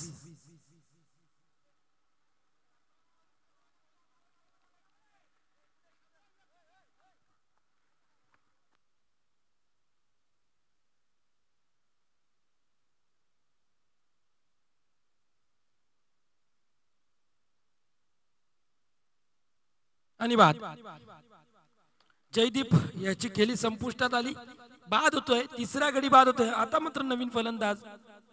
आणि बाद. जयदीप याची खेळी संपुष्टात आली. बाद होतोय, तिसरा गडी बाद होतोय. आता मात्र नवीन फलंदाज.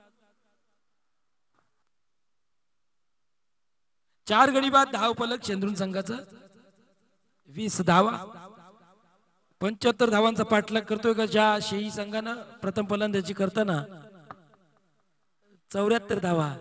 चार गडी बाद, धाव फलक शेंद्रुन संघाचं वीस धावा. पंच्याहत्तर धावांचा पाठलाग करतोय का ज्या शेही संघानं प्रथम फलंदाजी करताना चौऱ्याहत्तर धावा.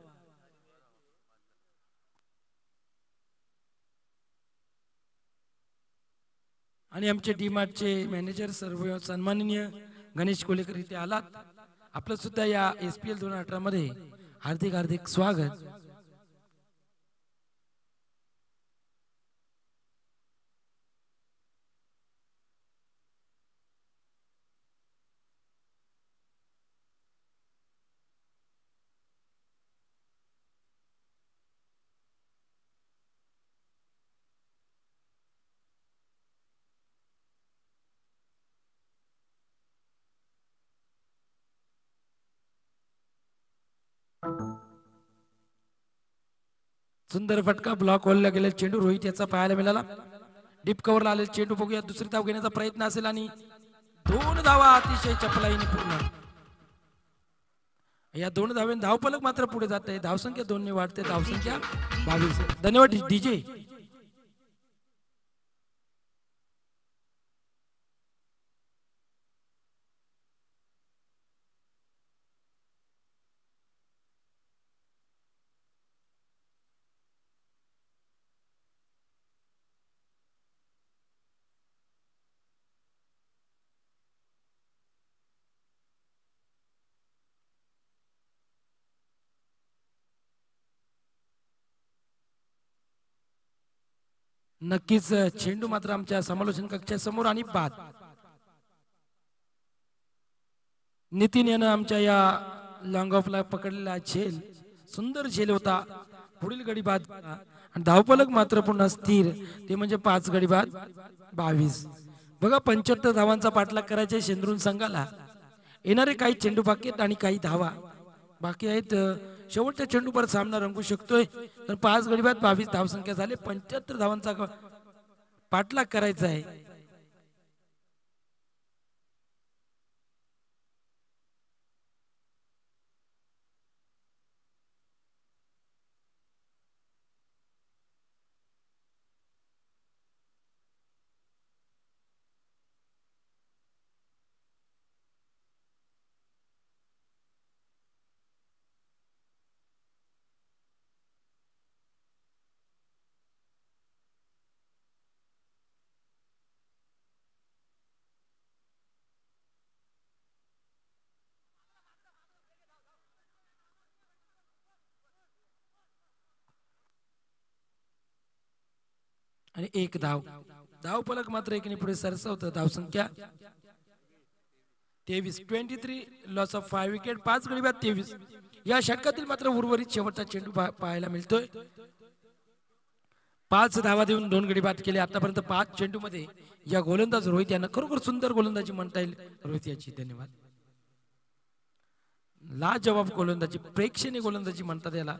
आणि आमचे डीमार्टचे मॅनेजर सर्व सन्माननीय गणेश कोलेकर इथे आलात. आपलं सुद्धा या एस पी एल दोन अठरा मध्ये हार्दिक हार्दिक स्वागत. सुंदर फटका, ब्लॉक होलला गेले चेंडू. रोहित याचा पाहायला मिळाला. डीप कव्हरला आलेला चेंडू बघूया. दुसरी धाव घेण्याचा प्रयत्न असेल आणि दोन धावा अतिशय चपलाईने पूर्ण. या दोन धावेने धावफलक मात्र पुढे जात आहे. धावसंख्या दोन ने वाढते. धावसंख्या बावीस. धन्यवाद डीजे. नक्कीच चेंडू मात्र आमच्या समालोचन कक्षाच्या समोर आणि बाद. नितीन यानं आमच्या या लॉंग ऑफला पकडलेला झेल सुंदर झेल होता. पुढील गडी बाद आणि धावफलक मात्र पुन्हा स्थिर. ते म्हणजे पाच गडी बाद बावीस. बघा पंच्याहत्तर धावांचा पाठलाग करायचा शेंद्रुन संघाला. येणारे काही चेंडू बाकी आहेत आणि काही धावा बाकी आहेत. शेवटच्या चेंडूवर सामना रंगू शकतोय. तर पाच गडी बाद बावीस धावसंख्या झाले. पंच्याहत्तर धावांचा पाठलाग करायचा आहे. आणि एक धाव. धाव फलक मात्र एकीने पुढे सरसवतं. धावसंख्या तेवीस. Twenty three loss of five wicket. पाच गडी बाद तेवीस. या षटकातील मात्र उर्वरित शेवटचा चेंडू पाहायला मिळतोय. पाच धावा देऊन दोन गडी बाद केले आतापर्यंत पाच चेंडू मध्ये. या गोलंदाज रोहित यांना खरोखर सुंदर गोलंदाजी म्हणता येईल. रोहित याची धन्यवाद. लाजवाब गोलंदाजी, प्रेक्षणीय गोलंदाजी म्हणतात याला.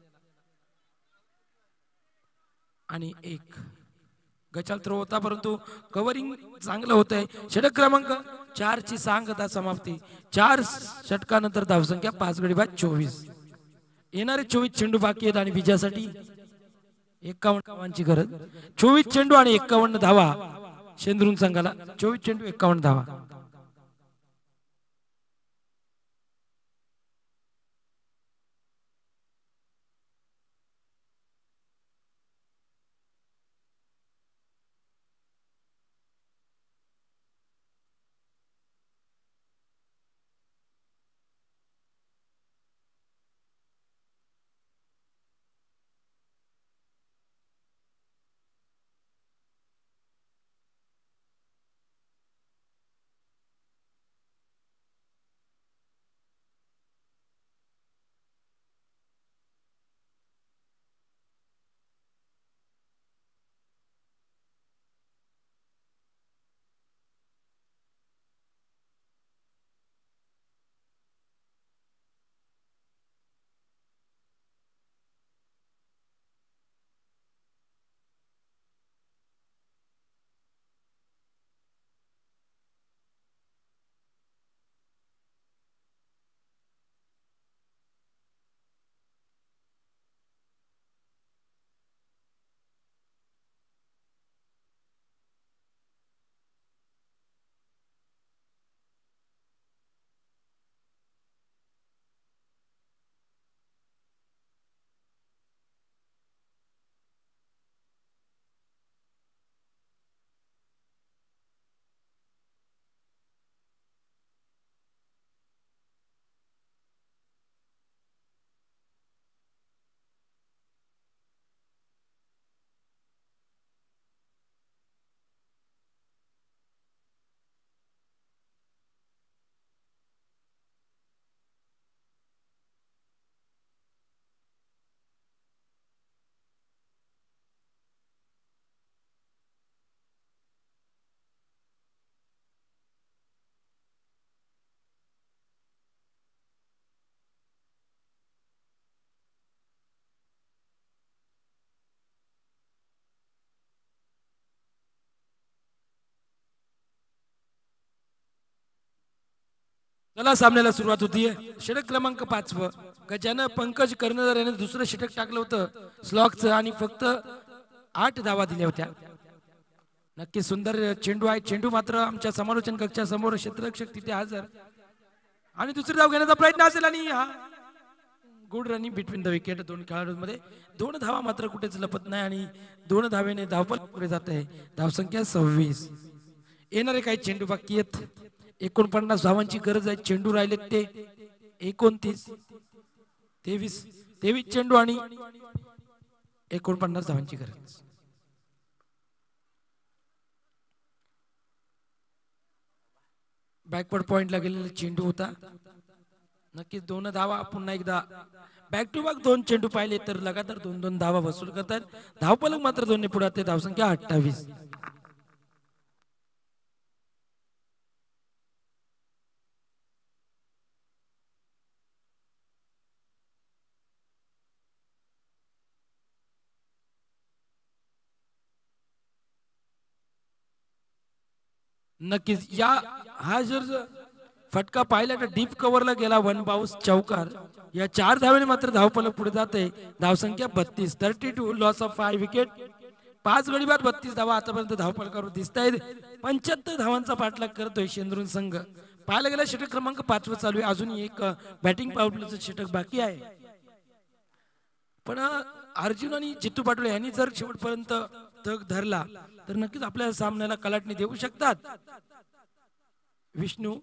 आणि एक गचाल थ्रो होता परंतु कव्हरिंग चांगलं होत आहे. षटक क्रमांक चार ची सांगता समाप्ती. चार षटकानंतर धावसंख्या पाच गडी बाद चोवीस. येणारे चोवीस चेंडू बाकी आहेत आणि विजयासाठी एकावन्न धावांची गरज. चोवीस चेंडू आणि एकावन्न धावा शेंद्रुन संघाला. चोवीस चेंडू एकावन्न धावा. चला सामन्याला सुरुवात होतीये. षटक क्रमांक पाचवं ज्यानं पंकज कर्णधार याने दुसरं षटक टाकलं होतं स्लॉगचं आणि फक्त आठ धावा दिल्या होत्या. नक्की सुंदर चेंडू आहे. चेंडू मात्र आमच्या समालोचन कक्षा समोर क्षेत्ररक्षक तिथे हजर आणि दुसरी धाव घेण्याचा प्रयत्न असेल आणि हा good running between the wicket. दोन खेळाडूंमध्ये दोन धावा मात्र कुठेच लपत नाही आणि दोन धावेने धावपल पुढे जात आहे. धावसंख्या सव्वीस. येणारे काही चेंडू बाकी आहेत. एकोणपन्नास धावांची गरज आहे. चेंडू राहिले ते एकोणतीस. तेवीस तेवीस चेंडू आणि एकोणपन्नास धावांची गरज. बॅकवर्ड पॉइंटला गेलेला चेंडू होता. नक्कीच दोन धावा. पुन्हा एकदा बॅक टू बॅक दोन चेंडू पाहिले तर लगातार दोन दोन धावा वसूल करतात. धावपलक मात्र दोन्ही पुढे. धावसंख्या अठ्ठावीस. नक्कीच या हा जर फटका पाहिला तर डीप कव्हरला गेला. वन बाउन्स चौकार. या चार धावेने मात्र धावपलक पुढे जाते. धावसंख्या बत्तीस. Thirty two loss of five wicket. पाच गडी बाद बत्तीस धावा आतापर्यंत धावपलकावर दिसत आहेत. पंच्याहत्तर धावांचा पाठलाग करतोय शेंद्रुन संघ. पाहायला गेला षटक क्रमांक पाचवं चालू आहे. अजून एक बॅटिंग पावरप्लेचं षटक बाकी आहे. पण अर्जुन आणि जितू पाटोळे यांनी जर शेवटपर्यंत तग धरला तर नक्कीच आपल्या सामन्याला कलाटणी देऊ शकतात. विष्णू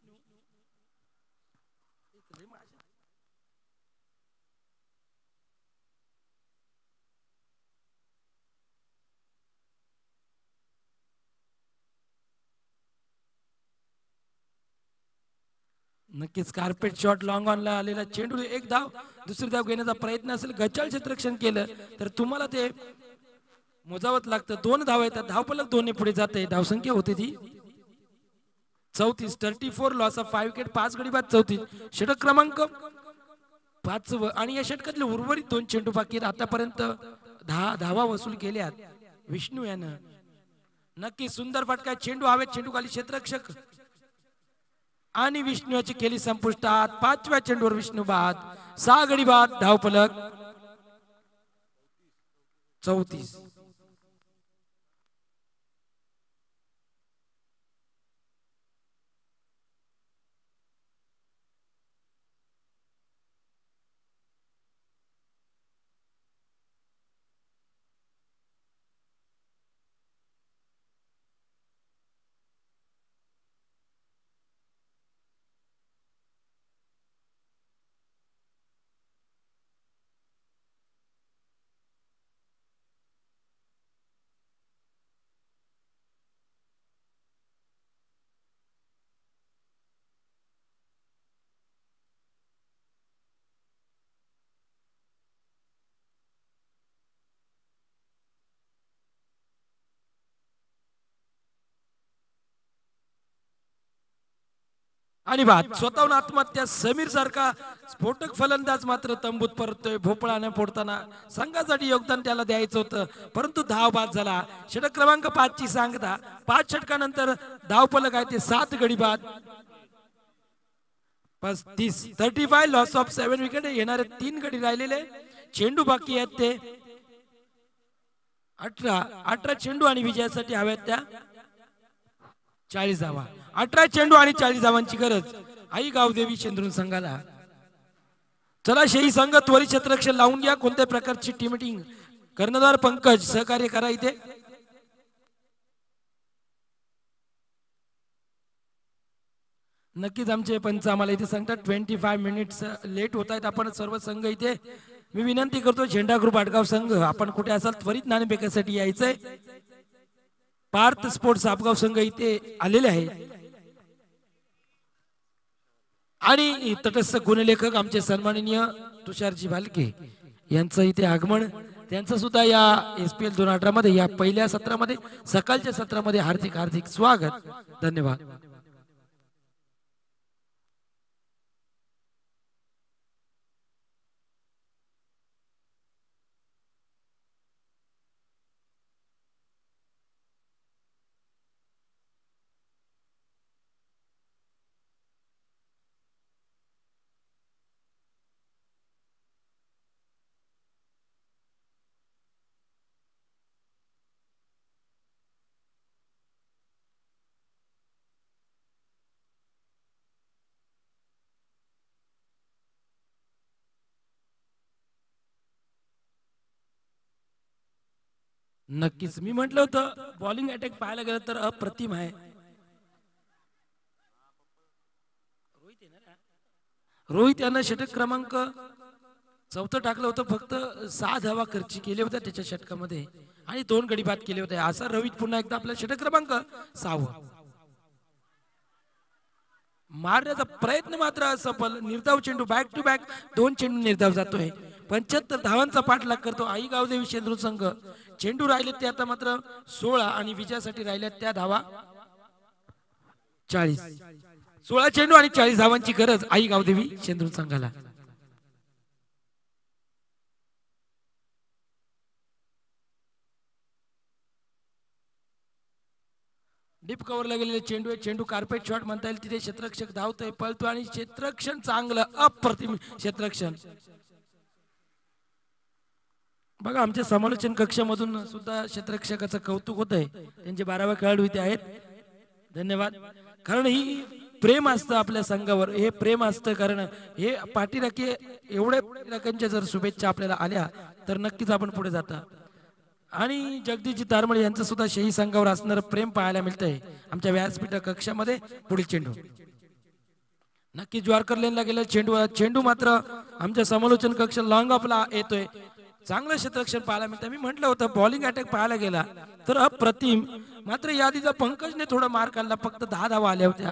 नक्कीच कार्पेट शॉट लॉंग ऑनला आलेला चेंडू. एक धाव. दुसरी धाव घेण्याचा प्रयत्न असेल. गचाळ क्षेत्ररक्षण केलं तर तुम्हाला ते मोजावत लागतं. दोन धाव येतात. धावपलक दोन्ही पुढे जाते. धावसंख्या होती ती चौतीस. Thirty four loss of five wicket. पाच गडी बाद चौतीस. षटक क्रमांक पाचवं आणि या षटकातले उर्वरित दोन चेंडू बाकी आतापर्यंत दहा धावा वसूल केल्यात विष्णू यानं. नक्की सुंदर फटका. चेंडू हवेत. चेंडू खाली क्षेत्ररक्षक आणि विष्णू याची केली संपुष्टात. पाचव्या चेंडूवर विष्णू बाद. सहा गडी बाद. धावपलक चौतीस. आणि बाद. स्वतःहून आत्महत्या. समीर सारखा स्फोटक फलंदाज मात्र तंबूत परततोय. भोपळा न फोडताना संघासाठी योगदान त्याला द्यायचं होतं परंतु धाव बाद झाला. षटक क्रमांक पाच ची सांगता. पाच षटकानंतर धावपलक आहे ते सात गडी बाद. पस्तीस. Thirty five loss of seven wicket. येणारे तीन गडी राहिलेले. चेंडू बाकी आहेत ते अठरा. अठरा चेंडू आणि विजयासाठी हव्यात त्या चाळीस धावा. अठरा चेंडू आणि चाळीस धावांची गरज आई गावदेवी शेंद्रुन संघाला. चला शेही संघ त्वरित क्षेत्ररक्षण लावून घ्या. कोणत्या प्रकारची टीम मीटिंग कर्णधार पंकज सहकार्य करा इथे. नक्कीच आमचे पंच आम्हाला इथे सांगतात ट्वेंटी फाय मिनिट्स लेट होत आहेत. आपण सर्व संघ इथे मी विनंती करतो झेंडा ग्रुप आटगाव संघ आपण कुठे असाल त्वरित नाणेफेकीसाठी यायचंय. पार्थ स्पोर्ट्स आपगाव संघ इथे आलेले आहे आणि तटस्थ गुणलेखक आमचे सन्माननीय तुषारजी भालके यांचं इथे आगमन. त्यांचं सुद्धा या एस पी एल दोन अठरा मध्ये या पहिल्या सत्रामध्ये सकाळच्या सत्रामध्ये हार्दिक हार्दिक स्वागत. धन्यवाद. नक्कीच मी म्हटलं होतं बॉलिंग अटॅक पाहायला गेलं तर अप्रतिम आहे. रोहित यानं षटक क्रमांक चौथं टाकलं होतं. फक्त सहा धावा खर्ची केले होत्या त्याच्या षटकामध्ये आणि दोन गडी बाद केले होते. असा रोहित पुन्हा एकदा आपला षटक क्रमांक सहावं मारण्याचा प्रयत्न मात्र असफल. निर्धाव चेंडू बॅक टू बॅक दोन चेंडू निर्धाव जातोय. पंच्याहत्तर धावांचा पाठलाग करतो आई गावदेवी शेंद्रू संघ. चेंडू राहिले ते आता मात्र सोळा आणि विजयासाठी राहिल्या त्या धावा चाळीस. सोळा चेंडू आणि चाळीस धावांची गरज आई गावदेवी शेंद्रू संघाला. डीप कव्हरला गेलेले चेंडू चेंडू कार्पेट शॉट म्हणता येईल. तिथे क्षेत्ररक्षक धावतोय पळतो आणि क्षेत्ररक्षण चांगलं अप्रतिम क्षेत्ररक्षण. बघा आमच्या समालोचन कक्षामधून सुद्धा क्षेत्ररक्षकाचं कौतुक होत आहे. त्यांचे बाराव्या खेळाडू इथे आहेत. धन्यवाद. कारण ही प्रेम असतं आपल्या संघावर. हे प्रेम असतं कारण हे पाठीराखे एवढ्या पाठीराख्यांच्या जर शुभेच्छा आपल्याला आल्या तर नक्कीच आपण पुढे जाता. आणि जगदीशजी तारमळे यांचं सुद्धा शही संघावर असणारं प्रेम पाहायला मिळतंय आमच्या व्यासपीठ कक्षामध्ये. पुढील चेंडू नक्की ज्वारकर लेनला गेला चेंडू. चेंडू मात्र आमच्या समालोचन कक्ष लॉंग ऑफला येतोय. चांगलं क्षेत्ररक्षण पाहायला मिळतं. मी म्हटलं होतं बॉलिंग अटॅक पाहायला गेला तर अप्रतिम. मात्र यादीचा पंकजने थोडा मार काढला. फक्त दहा धावा आल्या होत्या.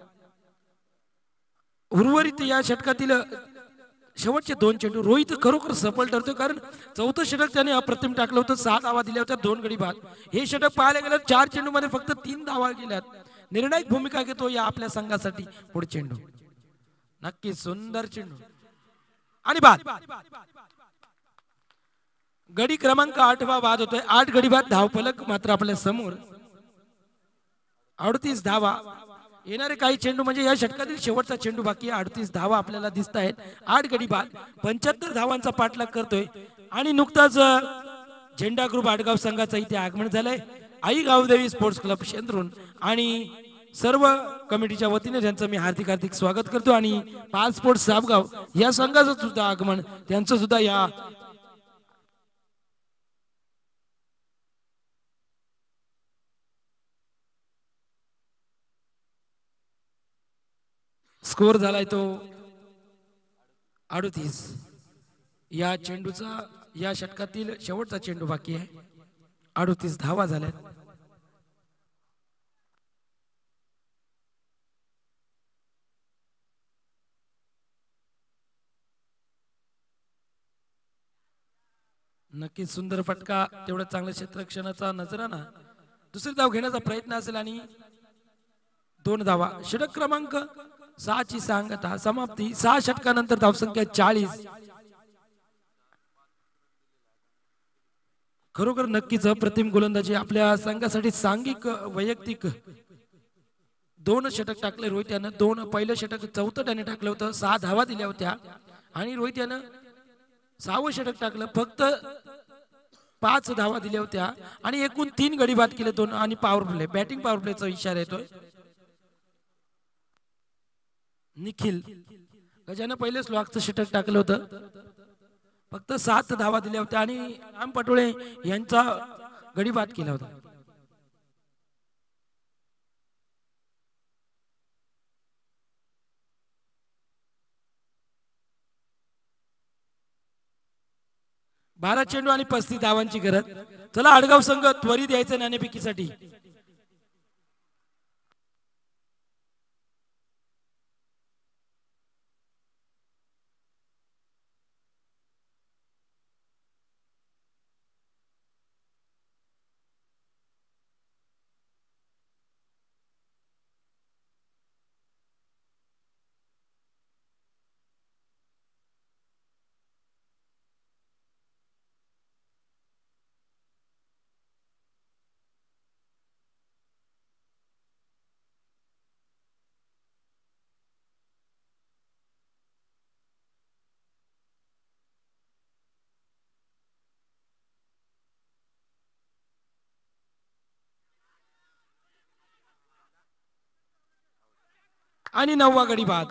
उर्वरित या षटकातील शेवटचे दोन चेंडू रोहित खरोखर सफल ठरतो. कारण चौथं षटक त्याने अप्रतिम टाकलं होतं. सहा धावा दिल्या होत्या दोन गडी बाद. हे षटक पाहायला गेलं चार चेंडू मध्ये फक्त तीन धावा गेल्यात. निर्णायक भूमिका घेतो या आपल्या संघासाठी. पुढे चेंडू नक्की सुंदर चेंडू आणि बाद. गडी क्रमांक आठवा बाद होतोय. आठ गडी बाद धावफलक मात्र आपल्या समोर. अडतीस धावा येणारे काही चेंडू म्हणजे या षटकातील शेवटचा चेंडू बाकी आहे. अडतीस धावा आपल्याला दिसत आहेत. आठ गडी बाद पंच्याहत्तर धावांचा पाठलाग करतोय आणि नुकताच झेंडा ग्रुप आडगाव संघाचा इथे आगमन झालंय. आई गावदेवी स्पोर्ट्स क्लब शेंद्रुन आणि सर्व कमिटीच्या वतीने त्यांचं मी हार्दिक हार्दिक स्वागत करतो. आणि पाल स्पोर्ट्स साबगाव या संघाचं सुद्धा आगमन त्यांचं सुद्धा या स्कोर झालाय तो अडतीस. या चेंडूचा या षटकातील शेवटचा चेंडू बाकी आहे. अडतीस धावा झाल्यात. नक्कीच सुंदर फटका. तेवढं चांगलं क्षेत्ररक्षणाचा नजराना दुसरी धाव घेण्याचा प्रयत्न असेल आणि दोन धावा. षटक क्रमांक सहाची सांगता समाप्ती. सहा षटकानंतर धावसंख्या चाळीस. खरोखर नक्कीच अप्रतिम गोलंदाजी आपल्या संघासाठी. सांघिक वैयक्तिक दोन षटक टाकले रोहित यानं. दोन पहिलं षटक चौथं त्याने टाकलं होतं. सहा धावा दिल्या होत्या आणि रोहित यानं सहावं षटक टाकलं. फक्त पाच धावा दिल्या होत्या आणि एकूण तीन गडी बाद केले दोन आणि पॉवर प्ले बॅटिंग पॉवर प्लेचा इशारा येतोय. निखिल गजानं पहिले स्लॉकचं षटक टाकलं होतं. फक्त सात धावा दिल्या होत्या आणि राम पटोळे यांचा गडी बाद केला होता. बारा चेंडू आणि पस्तीस धावांची गरज. चला आडगाव संघ त्वरित यायचं नाणेफेकीसाठी. आणि नववा गडी बाद.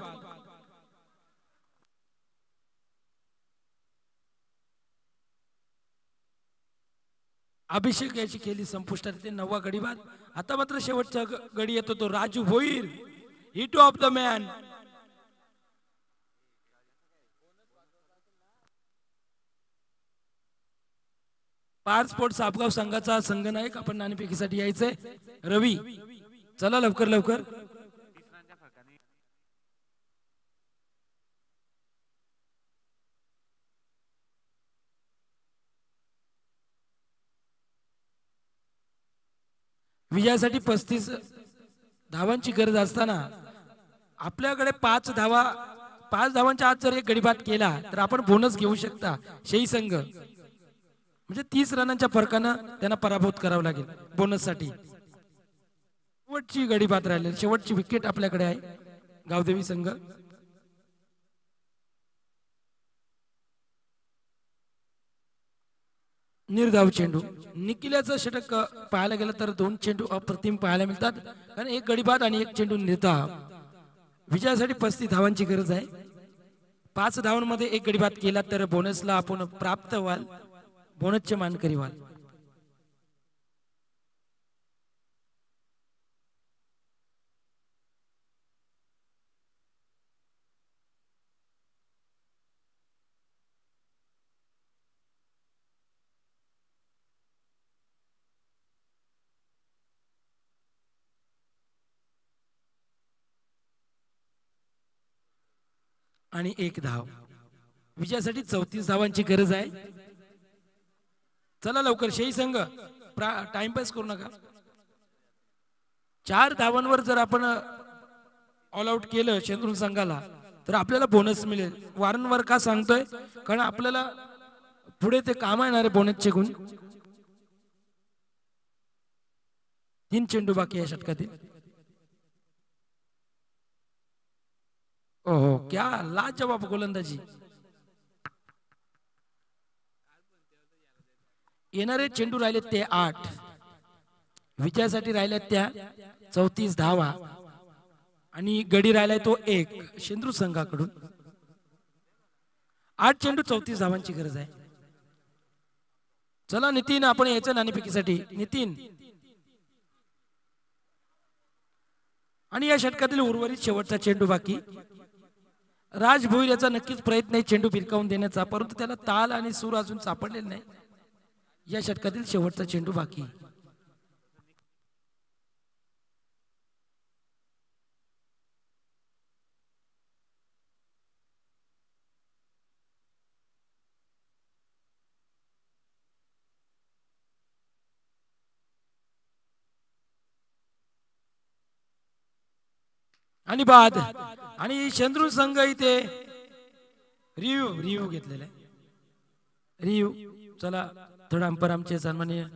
अभिषेक याची केली संपुष्टात ते नववा गडी बाद. आता मात्र शेवटचा ग- गडी येतो तो Raju Bhoir, hit off the man. पार स्पोर्ट्स आपगाव संघाचा संघनायक आपण नाणेफेकीसाठी यायचंय रवी. चला लवकर लवकर. विजयासाठी पस्तीस धावांची गरज असताना आपल्याकडे पाच धावा पाच धावांच्या आत जर एक गडीबाद केला तर आपण बोनस घेऊ शकता. शेही संघ म्हणजे तीस रनांच्या फरकानं त्यांना पराभूत करावं लागेल बोनस साठी. शेवटची गडीबाद राहिली, शेवटची विकेट आपल्याकडे आहे गावदेवी संघ. निर्धाव चेंडू. निखिल्याचं षटक पाहायला गेलं तर दोन चेंडू अप्रतिम पाहायला मिळतात, कारण एक गडीबाद आणि एक चेंडू निर्धाव. विजयासाठी पस्तीस धावांची गरज आहे. पाच धावांमध्ये एक गडीबाद केला तर बोनसला आपण प्राप्त व्हाल, बोनसचे मानकरी व्हाल. आणि एक धाव. विजयासाठी चौतीस धावांची गरज आहे. चला लवकर शेही संघ, टाइमपास करू नका. चार धावांवर जर आपण ऑल आउट केलं शेंद्रुन संघाला तर आपल्याला बोनस मिळेल. वारंवार का सांगतोय, कारण आपल्याला पुढे ते काम येणार आहे बोनसचे गुण. तीन चेंडू बाकी आहे षटकातील. ओहो, क्या लाजवाब गोलंदाजी. येणारे चेंडू राहिले ते आठ. विजयासाठी राहिल्या त्या चौतीस धावा आणि गडी राहिलाय तो एक शेंद्रू संघाकडून. आठ चेंडू चौतीस धावांची गरज आहे. चला नितीन, आपण यायचं नाणेफेकीसाठी. नितीन, आणि या षटकातील उर्वरित शेवटचा चेंडू बाकी. राज भोईर याचा नक्कीच प्रयत्न आहे चेंडू भिरकावून देण्याचा, परंतु त्याला ताल आणि सूर अजून सापडलेला नाही. या षटकातील शेवटचा चेंडू बाकी. आणि बाद. आणि शेंद्रुन संघ इथे रिव्ह्यू रिव्ह्यू घेतलेला आहे. रिव्ह्यू. चला थोडा अंपर आमचे सन्माननीय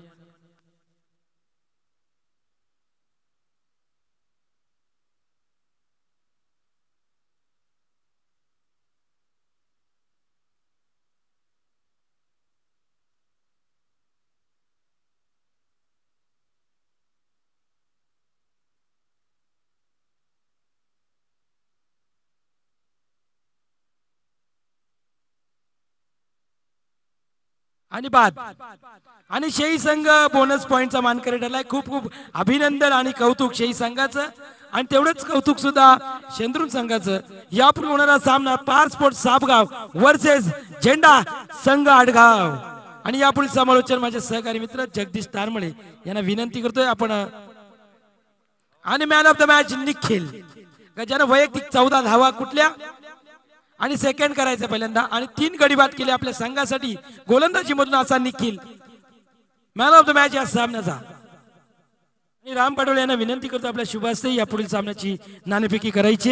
आणि बाद. आणि शेही संघ बोनस पॉइंटचा मानकरी ठरलाय. खूप खूप अभिनंदन आणि कौतुक शेही संघाचं, आणि तेवढंच कौतुक सुद्धा शेंद्रुन संघाचं. यापूर्वी होणारा सामना पार स्पोर्ट्स सापगाव वर्सेस झेंडा संघ आडगाव. आणि यापुढील समालोचन माझे सहकारी मित्र जगदीश तारमळे यांना विनंती करतोय आपण. आणि man of the match Nikhil, ज्यानं वैयक्तिक चौदा धावा कुठल्या आणि सेकंड करायचं पहिल्यांदा, आणि तीन गडी बाद केले आपल्या संघासाठी गोलंदाजी मधून असा Nikhil man of the match या सामन्याचा. आणि राम पाटोळे यांना विनंती करतो आपल्या शुभ हस्ते या पुढील सामन्याची नाणेफेकी करायची.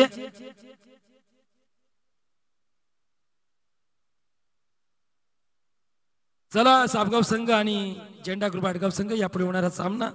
चला सापगाव संघ आणि झेंडा ग्रुप आडगाव संघ यापुढे होणारा सामना.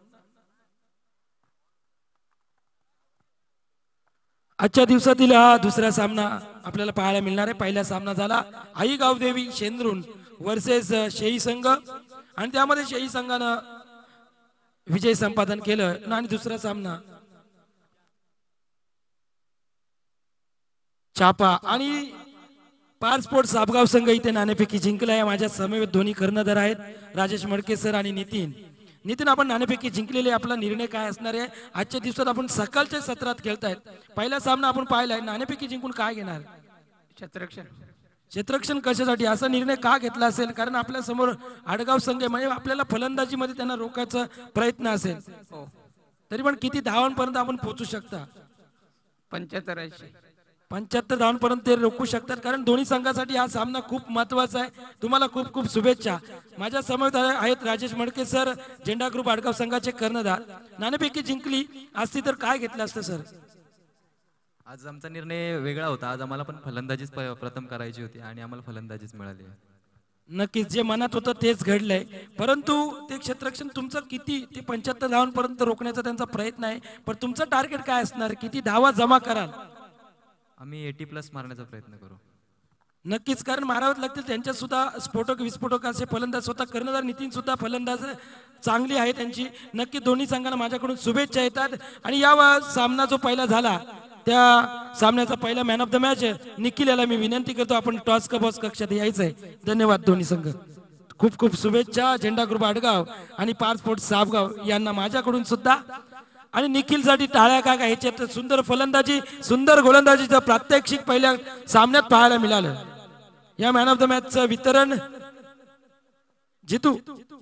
आजच्या दिवसातील हा दुसरा सामना आपल्याला पाहायला मिळणार आहे. पहिला सामना झाला आई गावदेवी शेंद्रुन वर्सेस शेही संघ, आणि त्यामध्ये शेही संघानं विजय संपादन केलं. आणि दुसरा सामना चापा आणि पार स्पोर्ट्स सापगाव संघ इथे नाणेफेकी जिंकला आहे. माझ्या समवेत दोन्ही कर्णधार आहेत राजेश मडके सर आणि नितीन. नितीन, आपण नाणेफेकी जिंकलेले, आपला निर्णय काय असणार आहे? आजच्या दिवसात आपण सकाळच्या सत्रात खेळतायत, पहिला सामना आपण पाहिलाय, नाणेफेकी जिंकून काय घेणार? क्षेत्ररक्षण. क्षेत्ररक्षण कशासाठी असा निर्णय का घेतला असेल? कारण आपल्या समोर आडगाव संघ आहे, म्हणजे आपल्याला फलंदाजीमध्ये त्यांना रोखायचा प्रयत्न असेल. हो. तरी पण किती धावांपर्यंत आपण पोहोचू शकता? पंच्याहत्तर ऐंशी पंच्याहत्तर धावांपर्यंत ते रोखू शकतात, कारण दोन्ही संघासाठी हा सामना खूप महत्वाचा आहे. तुम्हाला खूप खूप शुभेच्छा. माझ्या समोर आहेत राजेश मडके सर, झेंडा ग्रुप आडगाव संघाचे कर्णधार. नाणेफेकी जिंकली असती तर काय घेतलं असतं सर? आज आमचा निर्णय वेगळा होता. आज आम्हाला पण फलंदाजीच प- प्रथम करायची होती आणि आम्हाला फलंदाजीच मिळाली. नक्कीच जे मनात होतं तेच घडलंय, परंतु ते क्षेत्ररक्षण तुमचं किती, ते पंच्याहत्तर धावांपर्यंत रोखण्याचा त्यांचा प्रयत्न आहे, पण तुमचं टार्गेट काय असणार? किती धावा जमा कराल? आम्ही एटी प्लस मारण्याचा प्रयत्न करू. नक्कीच, कारण मारावं लागतील. त्यांच्या सुद्धा स्फोटक विस्फोटक असे फलंदाज, स्वतः कर्णधार नितीन सुद्धा फलंदाज चांगली आहे त्यांची. नक्की दोन्ही संघांना माझ्याकडून शुभेच्छा येतात. आणि या वा- सामना जो पहिला झाला, त्या सामन्याचा पहिला man of the match Nikhil याला मी विनंती करतो, आपण टॉस का बॉस कक्षात यायचं आहे. धन्यवाद दोन्ही संघ, खूप खूप शुभेच्छा. झेंडा ग्रुप आडगाव आणि पार स्पोर्ट्स सापगाव यांना माझ्याकडून सुद्धा. आणि निखिल साठी टाळ्या का काय? ह्याच्यात सुंदर फलंदाजी, सुंदर गोलंदाजीचं प्रात्यक्षिक पहिल्या सामन्यात पाहायला मिळालं. या मॅन ऑफ द मॅचचं वितरण जितू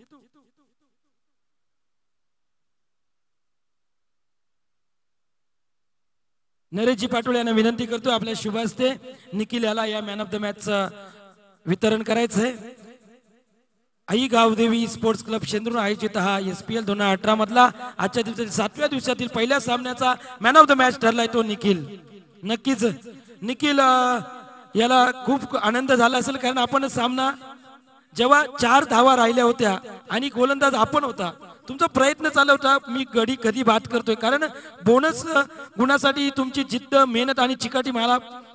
नरेशजी पाटोळे यांना विनंती करतो, आपल्या शुभ हस्ते निखिल याला या मॅन ऑफ द मॅचचं वितरण करायचंय. आई गावदेवी स्पोर्ट्स क्लब शेंद्रुन आयोजित हा एस पी एल दोन हजार अठरा मधला आजच्या दिवसातील सातव्या दिवसातील पहिल्या सामन्याचा मॅन ऑफ द मॅच ठरलाय तो निखिल. नक्कीच निखिल अं, याला खूप आनंद झाला असेल, कारण आपण सामना जेव्हा चार धावा राहिल्या होत्या आणि गोलंदाज आपण होता, तुमचा प्रयत्न चालू होता मी गडी कधी बाद करतोय, कारण बोनस गुणासाठी तुमची जिद्द, मेहनत आणि चिकाटी मला